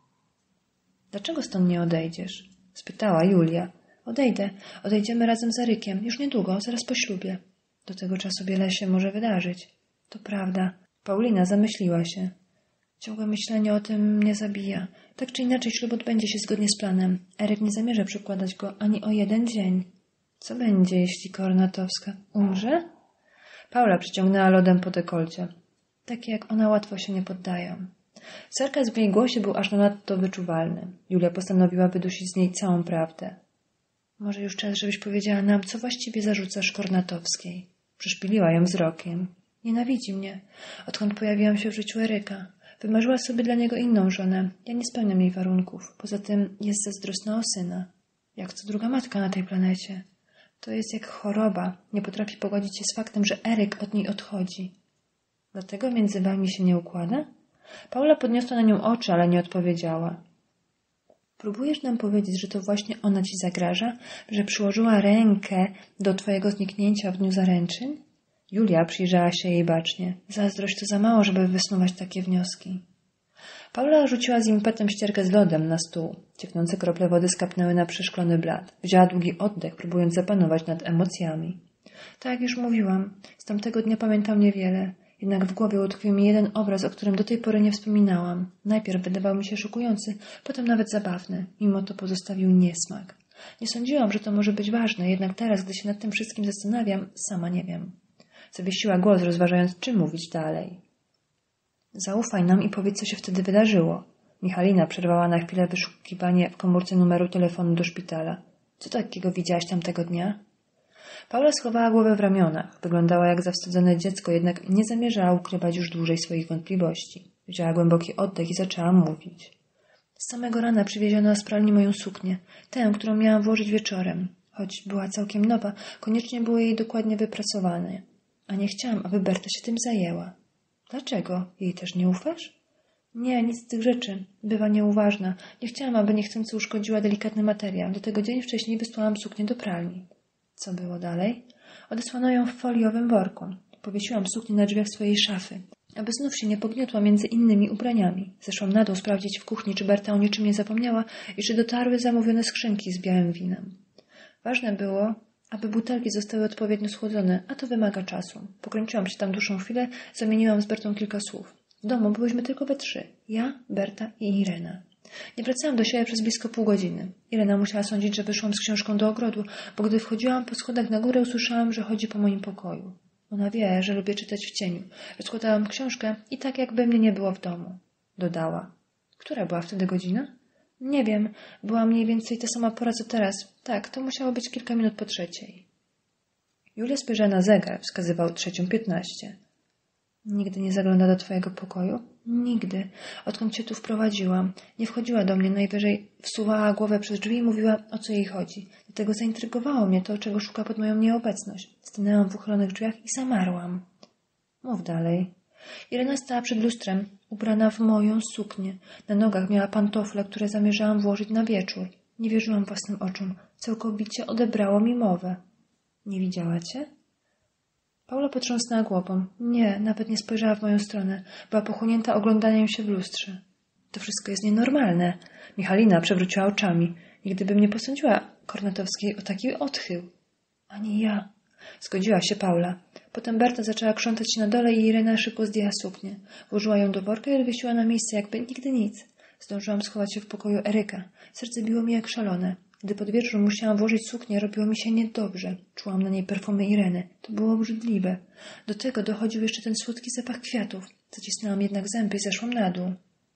Dlaczego stąd nie odejdziesz? Spytała Julia. Odejdę. Odejdziemy razem z Erykiem. Już niedługo, zaraz po ślubie. Do tego czasu wiele się może wydarzyć. To prawda. Paulina zamyśliła się. Ciągłe myślenie o tym mnie zabija. Tak czy inaczej ślub odbędzie się zgodnie z planem. Eryk nie zamierza przekładać go ani o jeden dzień. Co będzie, jeśli Kornatowska umrze? Paula przyciągnęła lodem po dekolcie. Takie jak ona łatwo się nie poddają. Sarkazm w jej głosie był aż nadto wyczuwalny. Julia postanowiła wydusić z niej całą prawdę. Może już czas, żebyś powiedziała nam, co właściwie zarzucasz Kornatowskiej. Przyszpiliła ją wzrokiem. Nienawidzi mnie, odkąd pojawiłam się w życiu Eryka. Wymarzyła sobie dla niego inną żonę. Ja nie spełniam jej warunków. Poza tym jest zazdrosna o syna. Jak co druga matka na tej planecie. To jest jak choroba. Nie potrafi pogodzić się z faktem, że Eryk od niej odchodzi. Dlatego między wami się nie układa? Paula podniosła na nią oczy, ale nie odpowiedziała. Próbujesz nam powiedzieć, że to właśnie ona ci zagraża? Że przyłożyła rękę do twojego zniknięcia w dniu zaręczyn? Julia przyjrzała się jej bacznie. Zazdrość to za mało, żeby wysnuwać takie wnioski. Paula rzuciła z impetem ścierkę z lodem na stół. Cieknące krople wody skapnęły na przeszklony blat. Wzięła długi oddech, próbując zapanować nad emocjami. Tak jak już mówiłam, z tamtego dnia pamiętam niewiele. Jednak w głowie utkwił mi jeden obraz, o którym do tej pory nie wspominałam. Najpierw wydawał mi się szokujący, potem nawet zabawny. Mimo to pozostawił niesmak. Nie sądziłam, że to może być ważne, jednak teraz, gdy się nad tym wszystkim zastanawiam, sama nie wiem. Zawiesiła głos, rozważając, czym mówić dalej. Zaufaj nam i powiedz, co się wtedy wydarzyło. Michalina przerwała na chwilę wyszukiwanie w komórce numeru telefonu do szpitala. Co takiego widziałaś tamtego dnia? Paula schowała głowę w ramionach. Wyglądała jak zawstydzone dziecko, jednak nie zamierzała ukrywać już dłużej swoich wątpliwości. Wzięła głęboki oddech i zaczęła mówić. Z samego rana przywieziono z pralni moją suknię, tę, którą miałam włożyć wieczorem. Choć była całkiem nowa, koniecznie było jej dokładnie wypracowane. A nie chciałam, aby Berta się tym zajęła. Dlaczego? Jej też nie ufasz? Nie, nic z tych rzeczy. Bywa nieuważna. Nie chciałam, aby niechcący uszkodziła delikatny materiał. Do tego dzień wcześniej wysłałam suknię do pralni. Co było dalej? Odesłano ją w foliowym worku. Powiesiłam suknię na drzwiach swojej szafy, aby znów się nie pogniotła między innymi ubraniami. Zeszłam na dół sprawdzić w kuchni, czy Berta o niczym nie zapomniała i czy dotarły zamówione skrzynki z białym winem. Ważne było, aby butelki zostały odpowiednio schłodzone, a to wymaga czasu. Pokręciłam się tam dłuższą chwilę, zamieniłam z Bertą kilka słów. W domu byłyśmy tylko we trzy. Ja, Berta i Irena. Nie wracałam do siebie przez blisko pół godziny. Irena musiała sądzić, że wyszłam z książką do ogrodu, bo gdy wchodziłam po schodach na górę, usłyszałam, że chodzi po moim pokoju. Ona wie, że lubię czytać w cieniu. Rozkładałam książkę i tak jakby mnie nie było w domu. Dodała. Która była wtedy godzina? Nie wiem, była mniej więcej ta sama pora co teraz. Tak, to musiało być kilka minut po 3. Julia spojrzała na zegar, wskazywał 3:15. Nigdy nie zagląda do twojego pokoju? Nigdy. Odkąd cię tu wprowadziłam. Nie wchodziła do mnie, najwyżej wsuwała głowę przez drzwi i mówiła, o co jej chodzi. Dlatego zaintrygowało mnie to, czego szuka pod moją nieobecność. Stanęłam w uchylonych drzwiach i zamarłam. Mów dalej. Irena stała przed lustrem, ubrana w moją suknię. Na nogach miała pantofle, które zamierzałam włożyć na wieczór. Nie wierzyłam własnym oczom. Całkowicie odebrało mi mowę. Nie widziała cię? Paula potrząsnęła głową. Nie, nawet nie spojrzała w moją stronę. Była pochłonięta oglądaniem się w lustrze. To wszystko jest nienormalne. Michalina przewróciła oczami. Nigdy bym nie posądziła Kornatowskiej o taki odchył. Ani ja. Zgodziła się Paula. Potem Berta zaczęła krzątać się na dole i Irena szybko zdjęła suknię. Włożyła ją do worka i odwiesiła na miejsce, jakby nigdy nic. Zdążyłam schować się w pokoju Eryka. Serce biło mi jak szalone. Gdy pod wieczór musiałam włożyć suknię, robiło mi się niedobrze. Czułam na niej perfumy Ireny. To było obrzydliwe. Do tego dochodził jeszcze ten słodki zapach kwiatów. Zacisnęłam jednak zęby i zeszłam na dół.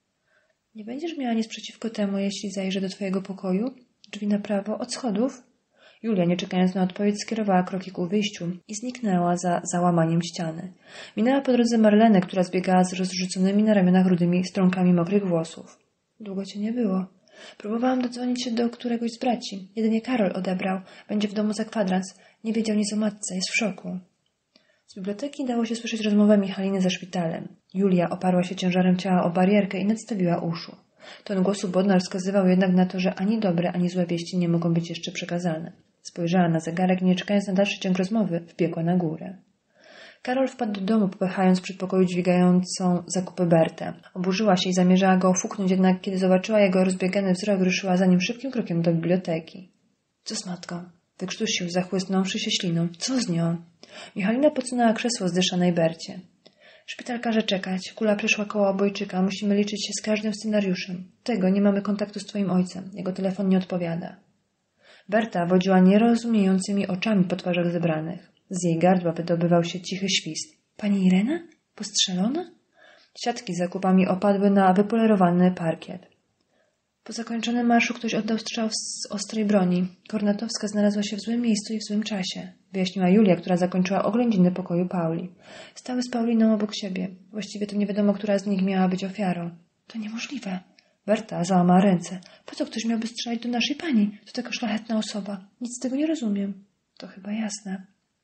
Nie będziesz miała nic przeciwko temu, jeśli zajrzę do twojego pokoju? Drzwi na prawo, od schodów? Julia, nie czekając na odpowiedź, skierowała kroki ku wyjściu i zniknęła za załamaniem ściany. Minęła po drodze Marlenę, która zbiegała z rozrzuconymi na ramionach rudymi stronkami mokrych włosów. Długo cię nie było. Próbowałam dodzwonić się do któregoś z braci. Jedynie Karol odebrał. Będzie w domu za kwadrans. Nie wiedział nic o matce. Jest w szoku. Z biblioteki dało się słyszeć rozmowę Michaliny ze szpitalem. Julia oparła się ciężarem ciała o barierkę i nadstawiła uszu. Ton głosu Bodnar wskazywał jednak na to, że ani dobre, ani złe wieści nie mogą być jeszcze przekazane. Spojrzała na zegarek i nie czekając na dalszy ciąg rozmowy, wbiegła na górę. Karol wpadł do domu, popychając w przedpokoju dźwigającą zakupy Bertę. Oburzyła się i zamierzała go ofuknąć, jednak kiedy zobaczyła jego rozbiegany wzrok, ruszyła za nim szybkim krokiem do biblioteki. Co z matką? Wykrztusił, zachłysnąwszy się śliną. Co z nią? Michalina podsunęła krzesło zdyszanej Bercie. Szpital każe czekać. Kula przeszła koło obojczyka. Musimy liczyć się z każdym scenariuszem. Tego nie mamy kontaktu z twoim ojcem. Jego telefon nie odpowiada. Berta wodziła nierozumiejącymi oczami po twarzach zebranych. Z jej gardła wydobywał się cichy świst. Pani Irena? Postrzelona? Siatki z zakupami opadły na wypolerowany parkiet. Po zakończonym marszu ktoś oddał strzał z ostrej broni. Kornatowska znalazła się w złym miejscu i w złym czasie, wyjaśniła Julia, która zakończyła oględziny pokoju Pauli. Stały z Pauliną obok siebie. Właściwie to nie wiadomo, która z nich miała być ofiarą. To niemożliwe. Berta załamała ręce. Po co ktoś miałby strzelać do naszej pani? To taka szlachetna osoba. Nic z tego nie rozumiem. To chyba jasne.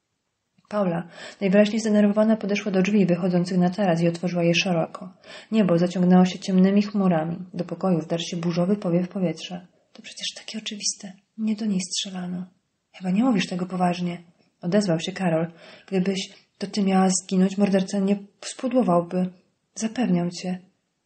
Paula, najwyraźniej zdenerwowana, podeszła do drzwi wychodzących na taras i otworzyła je szeroko. Niebo zaciągnęło się ciemnymi chmurami. Do pokoju wdarł się burzowy powiew powietrza. To przecież takie oczywiste. Nie do niej strzelano. Chyba nie mówisz tego poważnie. Odezwał się Karol. Gdybyś to ty miała zginąć, morderca nie spudłowałby. Zapewniam cię.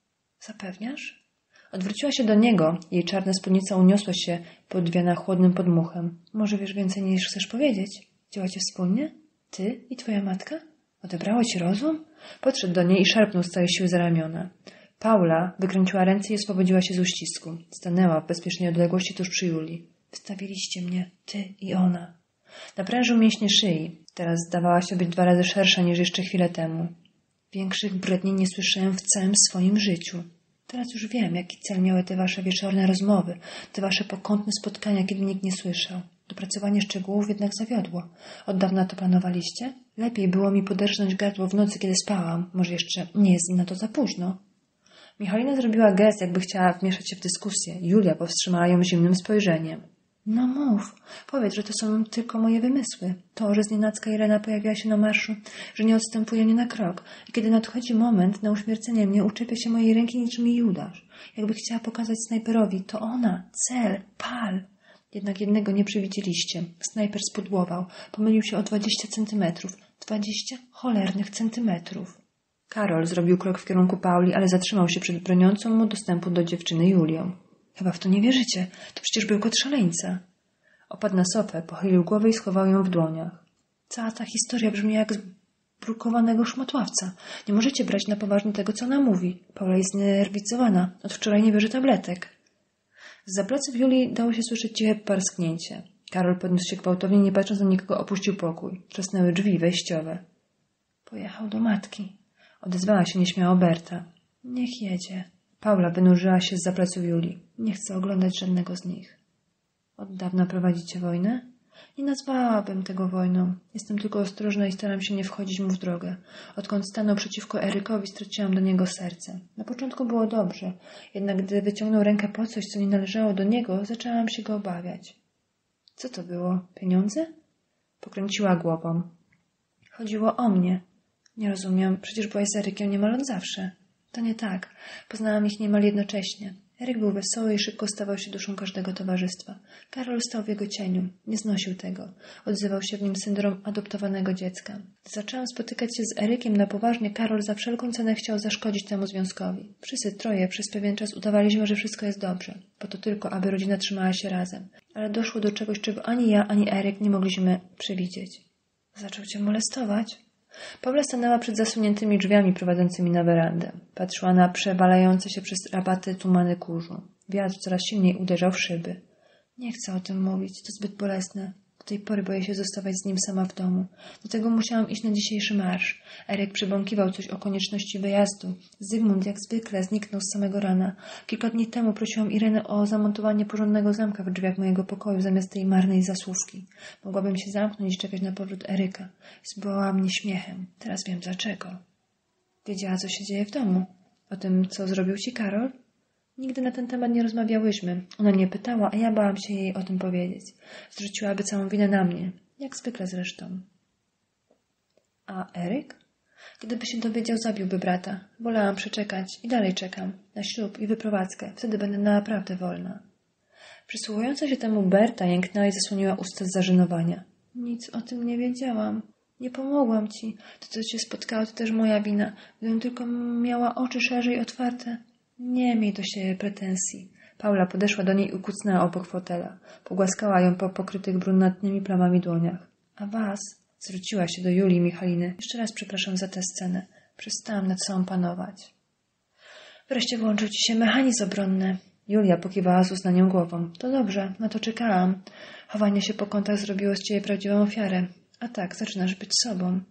Zapewniasz? Odwróciła się do niego. Jej czarna spódnica uniosła się podwiana chłodnym podmuchem. Może wiesz więcej niż chcesz powiedzieć? Działacie wspólnie? Ty i twoja matka? Odebrało ci rozum? Podszedł do niej i szarpnął z całej siły za ramiona. Paula wykręciła ręce i oswobodziła się z uścisku. Stanęła w bezpiecznej odległości tuż przy Julii. Wystawiliście mnie, ty i ona. Naprężył mięśnie szyi. Teraz zdawała się być 2 razy szersza niż jeszcze chwilę temu. Większych bredni nie słyszałem w całym swoim życiu. Teraz już wiem, jaki cel miały te wasze wieczorne rozmowy, te wasze pokątne spotkania, kiedy nikt nie słyszał. Dopracowanie szczegółów jednak zawiodło. Od dawna to planowaliście? Lepiej było mi poderżnąć gardło w nocy, kiedy spałam. Może jeszcze nie jest na to za późno. Michalina zrobiła gest, jakby chciała wmieszać się w dyskusję. Julia powstrzymała ją zimnym spojrzeniem. No mów. Powiedz, że to są tylko moje wymysły. To, że znienacka Irena pojawiła się na marszu, że nie odstępuje mnie na krok. I kiedy nadchodzi moment na uśmiercenie mnie, uczepia się mojej ręki niczym Judasz. Jakby chciała pokazać snajperowi. To ona. Cel. Pal. Jednak jednego nie przewidzieliście. Snajper spudłował. Pomylił się o 20 centymetrów. 20 cholernych centymetrów. Karol zrobił krok w kierunku Pauli, ale zatrzymał się przed broniącą mu dostępu do dziewczyny Julią. Chyba w to nie wierzycie. To przecież był kot szaleńca. Opadł na sofę, pochylił głowę i schował ją w dłoniach. Cała ta historia brzmi jak zbrukowanego szmatławca. Nie możecie brać na poważnie tego, co ona mówi. Paula jest znerwicowana. Od wczoraj nie bierze tabletek. Zza pleców Julii dało się słyszeć ciche parsknięcie. Karol podniósł się gwałtownie, nie patrząc na nikogo, opuścił pokój. Trzasnęły drzwi wejściowe. Pojechał do matki. Odezwała się nieśmiało Berta. Niech jedzie. Paula wynurzyła się zza pleców Julii. Nie chcę oglądać żadnego z nich. Od dawna prowadzicie wojnę? Nie nazwałabym tego wojną. Jestem tylko ostrożna i staram się nie wchodzić mu w drogę. Odkąd stanął przeciwko Erykowi, straciłam do niego serce. Na początku było dobrze, jednak gdy wyciągnął rękę po coś, co nie należało do niego, zaczęłam się go obawiać. Co to było? Pieniądze? Pokręciła głową. Chodziło o mnie. Nie rozumiem, przecież byłaś z Erykiem niemal od zawsze. To nie tak. Poznałam ich niemal jednocześnie. Eryk był wesoły i szybko stawał się duszą każdego towarzystwa. Karol stał w jego cieniu. Nie znosił tego. Odzywał się w nim syndrom adoptowanego dziecka. Gdy zaczęłam spotykać się z Erykiem na poważnie, Karol za wszelką cenę chciał zaszkodzić temu związkowi. Wszyscy troje przez pewien czas udawaliśmy, że wszystko jest dobrze. Po to tylko, aby rodzina trzymała się razem. Ale doszło do czegoś, czego ani ja, ani Eryk nie mogliśmy przewidzieć. Zaczął cię molestować? Paula stanęła przed zasuniętymi drzwiami prowadzącymi na werandę. Patrzyła na przewalające się przez rabaty tumany kurzu. Wiatr coraz silniej uderzał w szyby. Nie chcę o tym mówić, to zbyt bolesne. Do tej pory boję się zostawać z nim sama w domu. Do tego musiałam iść na dzisiejszy marsz. Eryk przebąkiwał coś o konieczności wyjazdu. Zygmunt jak zwykle zniknął z samego rana. Kilka dni temu prosiłam Irenę o zamontowanie porządnego zamka w drzwiach mojego pokoju zamiast tej marnej zasłówki. Mogłabym się zamknąć i czekać na powrót Eryka. Zbolała mnie śmiechem. Teraz wiem dlaczego. Wiedziała, co się dzieje w domu. O tym, co zrobił ci Karol? Nigdy na ten temat nie rozmawiałyśmy. Ona mnie pytała, a ja bałam się jej o tym powiedzieć. Zrzuciłaby całą winę na mnie. Jak zwykle zresztą. A Eryk? Gdyby się dowiedział, zabiłby brata. Wolałam przeczekać i dalej czekam. Na ślub i wyprowadzkę. Wtedy będę naprawdę wolna. Przysłuchująca się temu Berta jęknęła i zasłoniła usta z zażenowania. Nic o tym nie wiedziałam. Nie pomogłam ci. To, co cię spotkało, to też moja wina. Gdybym tylko miała oczy szerzej otwarte. Nie miej do siebie pretensji. Paula podeszła do niej i ukucnęła obok fotela. Pogłaskała ją po pokrytych brunatnymi plamami dłoniach. A was? Zwróciła się do Julii i Michaliny. Jeszcze raz przepraszam za tę scenę. Przestałam nad sobą panować. Wreszcie włączył ci się mechanizm obronny. Julia pokiwała z uznaniem głową. To dobrze, na to czekałam. Chowanie się po kątach zrobiło z ciebie prawdziwą ofiarę. A tak, zaczynasz być sobą.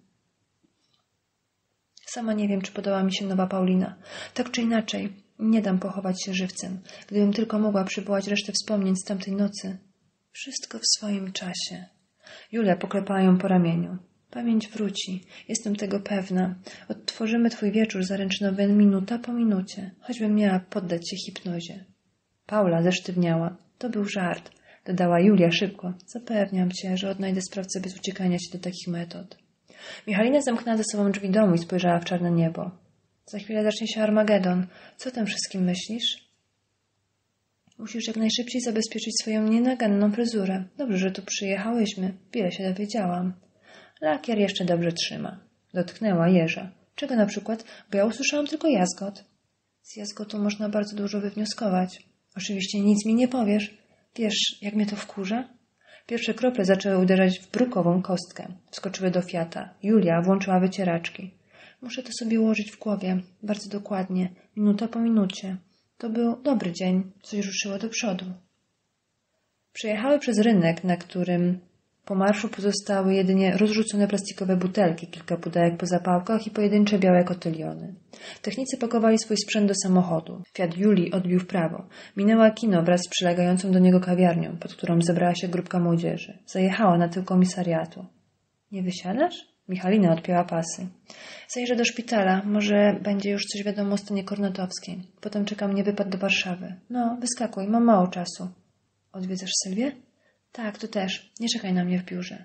Sama nie wiem, czy podoba mi się nowa Paulina. Tak czy inaczej, nie dam pochować się żywcem. Gdybym tylko mogła przywołać resztę wspomnień z tamtej nocy. Wszystko w swoim czasie. Julia poklepała ją po ramieniu. Pamięć wróci. Jestem tego pewna. Odtworzymy twój wieczór zaręczynowy minuta po minucie. Choćbym miała poddać się hipnozie. Paula zesztywniała. To był żart. Dodała Julia szybko. Zapewniam cię, że odnajdę sprawcę bez uciekania się do takich metod. Michalina zamknęła za sobą drzwi domu i spojrzała w czarne niebo. Za chwilę zacznie się Armagedon. Co o tym wszystkim myślisz? Musisz jak najszybciej zabezpieczyć swoją nienaganną fryzurę. Dobrze, że tu przyjechałyśmy. Wiele się dowiedziałam. Lakier jeszcze dobrze trzyma. Dotknęła jeża. Czego na przykład? Bo ja usłyszałam tylko jazgot. Z jazgotu można bardzo dużo wywnioskować. Oczywiście nic mi nie powiesz. Wiesz, jak mnie to wkurza? Pierwsze krople zaczęły uderzać w brukową kostkę. Wskoczyły do Fiata. Julia włączyła wycieraczki. Muszę to sobie ułożyć w głowie. Bardzo dokładnie. Minuta po minucie. To był dobry dzień. Coś ruszyło do przodu. Przejechały przez rynek, na którym po marszu pozostały jedynie rozrzucone plastikowe butelki, kilka pudełek po zapałkach i pojedyncze białe kotyliony. Technicy pakowali swój sprzęt do samochodu. Fiat Julii odbił w prawo. Minęła kino wraz z przylegającą do niego kawiarnią, pod którą zebrała się grupka młodzieży. Zajechała na tył komisariatu. Nie wysiadasz? Michalina odpięła pasy. Zajrzę do szpitala. Może będzie już coś wiadomo o stanie Kornatowskiej. Potem czeka mnie wypad do Warszawy. No, wyskakuj, mam mało czasu. Odwiedzasz Sylwię? Tak, tu też. Nie czekaj na mnie w biurze.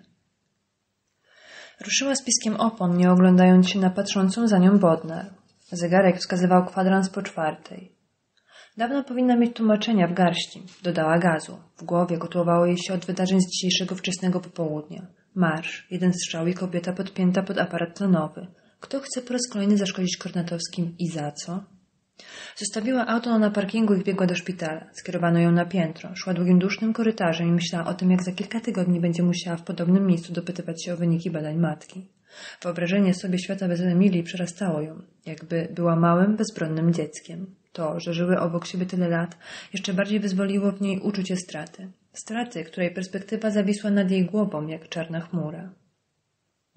Ruszyła z piskiem opon, nie oglądając się na patrzącą za nią Bodnar. Zegarek wskazywał kwadrans po 4. Dawno powinna mieć tłumaczenia w garści. Dodała gazu. W głowie gotłowało jej się od wydarzeń z dzisiejszego wczesnego popołudnia. Marsz, jeden strzał i kobieta podpięta pod aparat tlenowy. Kto chce po raz kolejny zaszkodzić Kornatowskim i za co? Zostawiła auto na parkingu i wbiegła do szpitala. Skierowano ją na piętro. Szła długim, dusznym korytarzem i myślała o tym, jak za kilka tygodni będzie musiała w podobnym miejscu dopytywać się o wyniki badań matki. Wyobrażenie sobie świata bez Emilii przerastało ją, jakby była małym, bezbronnym dzieckiem. To, że żyły obok siebie tyle lat, jeszcze bardziej wyzwoliło w niej uczucie straty. Straty, której perspektywa zawisła nad jej głową jak czarna chmura.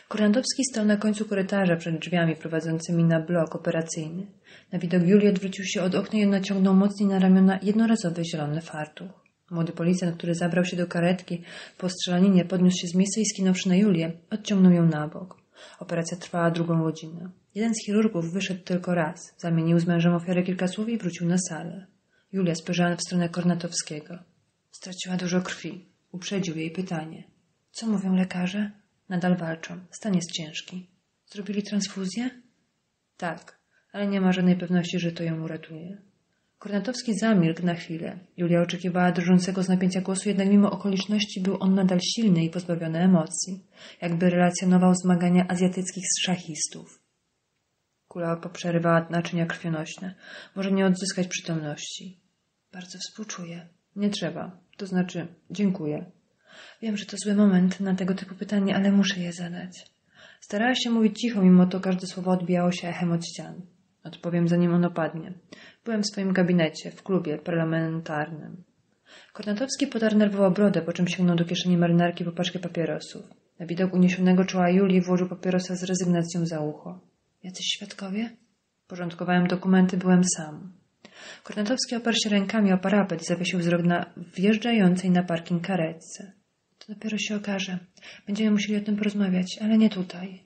Kornatowski stał na końcu korytarza przed drzwiami prowadzącymi na blok operacyjny. Na widok Julii odwrócił się od okna i naciągnął mocniej na ramiona jednorazowy zielony fartuch. Młody policjant, który zabrał się do karetki po strzelaninie, podniósł się z miejsca i skinąwszy na Julię, odciągnął ją na bok. Operacja trwała 2 godzinę. Jeden z chirurgów wyszedł tylko raz, zamienił z mężem ofiary kilka słów i wrócił na salę. Julia spojrzała w stronę Kornatowskiego. Straciła dużo krwi. Uprzedził jej pytanie. Co mówią lekarze? Nadal walczą. Stan jest ciężki. Zrobili transfuzję? Tak, ale nie ma żadnej pewności, że to ją uratuje. Kornatowski zamilkł na chwilę. Julia oczekiwała drżącego z napięcia głosu, jednak mimo okoliczności był on nadal silny i pozbawiony emocji. Jakby relacjonował zmagania azjatyckich szachistów. Kula poprzerywała naczynia krwionośne. Może nie odzyskać przytomności. Bardzo współczuję. Nie trzeba. To znaczy, dziękuję. Wiem, że to zły moment na tego typu pytanie, ale muszę je zadać. Starała się mówić cicho, mimo to każde słowo odbijało się echem od ścian. Odpowiem, zanim on opadnie. Byłem w swoim gabinecie, w klubie parlamentarnym. Kornatowski podarł nerwowo brodę, po czym sięgnął do kieszeni marynarki po paczkę papierosów. Na widok uniesionego czoła Julii włożył papierosa z rezygnacją za ucho. Jacyś świadkowie? Porządkowałem dokumenty, byłem sam. Kornatowski oparł się rękami o parapet i zawiesił wzrok na wjeżdżającej na parking karetce. To dopiero się okaże. Będziemy musieli o tym porozmawiać, ale nie tutaj.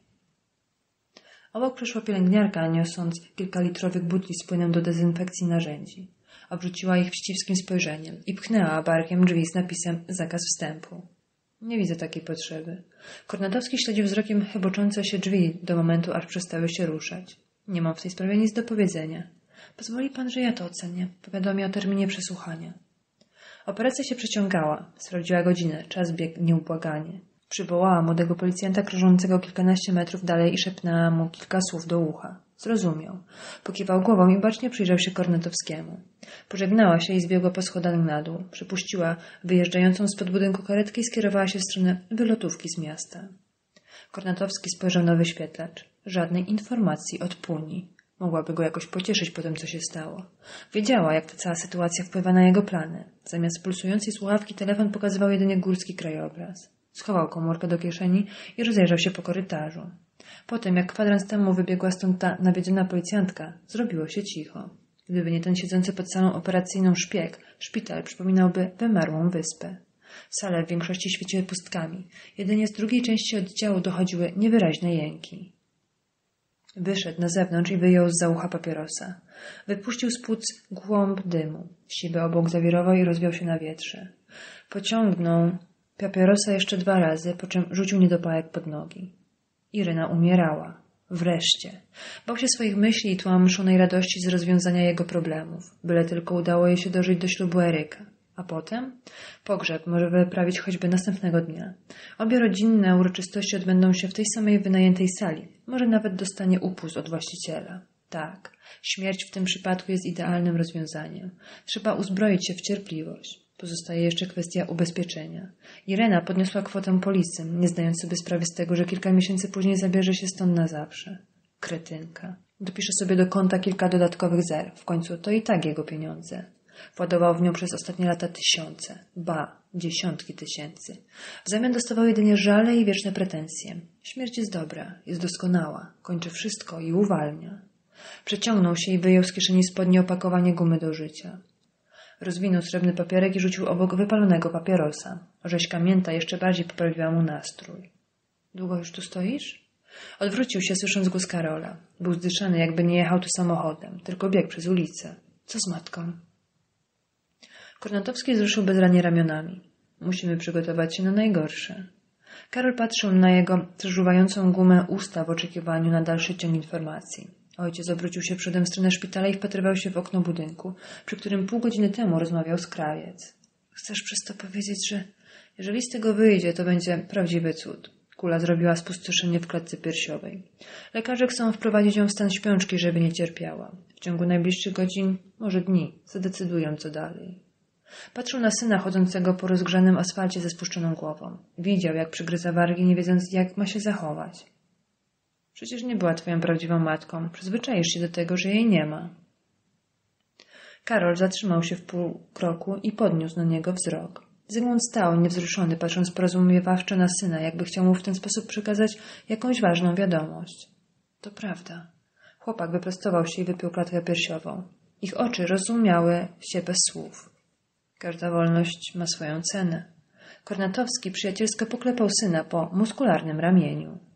Obok przeszła pielęgniarka, niosąc kilkalitrowych butli z płynem do dezynfekcji narzędzi. Obrzuciła ich wścibskim spojrzeniem i pchnęła barkiem drzwi z napisem zakaz wstępu. Nie widzę takiej potrzeby. Kornatowski śledził wzrokiem chyboczące się drzwi do momentu, aż przestały się ruszać. Nie mam w tej sprawie nic do powiedzenia. Pozwoli pan, że ja to ocenię. Powiadomię o terminie przesłuchania. Operacja się przeciągała. Sprawdziła godzinę. Czas biegł nieubłaganie. Przywołała młodego policjanta krążącego kilkanaście metrów dalej i szepnęła mu kilka słów do ucha. Zrozumiał. Pokiwał głową i bacznie przyjrzał się Kornatowskiemu. Pożegnała się i zbiegła po schodach na dół. Przypuściła wyjeżdżającą spod budynku karetkę i skierowała się w stronę wylotówki z miasta. Kornatowski spojrzał na wyświetlacz. Żadnej informacji od Puni. Mogłaby go jakoś pocieszyć po tym, co się stało. Wiedziała, jak ta cała sytuacja wpływa na jego plany. Zamiast pulsującej słuchawki telefon pokazywał jedynie górski krajobraz. Schował komórkę do kieszeni i rozejrzał się po korytarzu. Potem, jak kwadrans temu wybiegła stąd ta nawiedzona policjantka, zrobiło się cicho. Gdyby nie ten siedzący pod salą operacyjną szpieg, szpital przypominałby wymarłą wyspę. Sale w większości świeciły pustkami. Jedynie z drugiej części oddziału dochodziły niewyraźne jęki. Wyszedł na zewnątrz i wyjął zza ucha papierosa. Wypuścił z płuc głąb dymu. Siwy obłok zawirował i rozwiał się na wietrze. Pociągnął papierosa jeszcze 2 razy, po czym rzucił niedopałek pod nogi. Iryna umierała. Wreszcie. Bał się swoich myśli i tłamszonej radości z rozwiązania jego problemów. Byle tylko udało jej się dożyć do ślubu Eryka. A potem? Pogrzeb może wyprawić choćby następnego dnia. Obie rodzinne uroczystości odbędą się w tej samej wynajętej sali. Może nawet dostanie upust od właściciela. Tak, śmierć w tym przypadku jest idealnym rozwiązaniem. Trzeba uzbroić się w cierpliwość. Pozostaje jeszcze kwestia ubezpieczenia. Irena podniosła kwotę polisy, nie zdając sobie sprawy z tego, że kilka miesięcy później zabierze się stąd na zawsze. Kretynka. Dopisze sobie do konta kilka dodatkowych zer. W końcu to i tak jego pieniądze. Władował w nią przez ostatnie lata tysiące, dziesiątki tysięcy. W zamian dostawał jedynie żale i wieczne pretensje. Śmierć jest dobra, jest doskonała, kończy wszystko i uwalnia. Przeciągnął się i wyjął z kieszeni spodni opakowanie gumy do życia. Rozwinął srebrny papierek i rzucił obok wypalonego papierosa. Rzeźka mięta jeszcze bardziej poprawiła mu nastrój. Długo już tu stoisz? Odwrócił się, słysząc głos Karola. Był zdyszany, jakby nie jechał tu samochodem, tylko biegł przez ulicę. Co z matką? Kornatowski wzruszył bezradnie ramionami. Musimy przygotować się na najgorsze. Karol patrzył na jego przeżuwającą gumę usta w oczekiwaniu na dalszy ciąg informacji. Ojciec obrócił się przodem w stronę szpitala i wpatrywał się w okno budynku, przy którym pół godziny temu rozmawiał z krawiec. Chcesz przez to powiedzieć, że jeżeli z tego wyjdzie, to będzie prawdziwy cud. Kula zrobiła spustoszenie w klatce piersiowej. Lekarze chcą wprowadzić ją w stan śpiączki, żeby nie cierpiała. W ciągu najbliższych godzin, może dni, zadecydują co dalej. Patrzył na syna chodzącego po rozgrzanym asfalcie ze spuszczoną głową. Widział, jak przygryza wargi, nie wiedząc, jak ma się zachować. Przecież nie była twoją prawdziwą matką. Przyzwyczaisz się do tego, że jej nie ma. Karol zatrzymał się w pół kroku i podniósł na niego wzrok. Zygmunt stał, niewzruszony, patrząc porozumiewawczo na syna, jakby chciał mu w ten sposób przekazać jakąś ważną wiadomość. To prawda. Chłopak wyprostował się i wypiął klatkę piersiową. Ich oczy rozumiały się bez słów. Każda wolność ma swoją cenę. Kornatowski przyjacielsko poklepał syna po muskularnym ramieniu.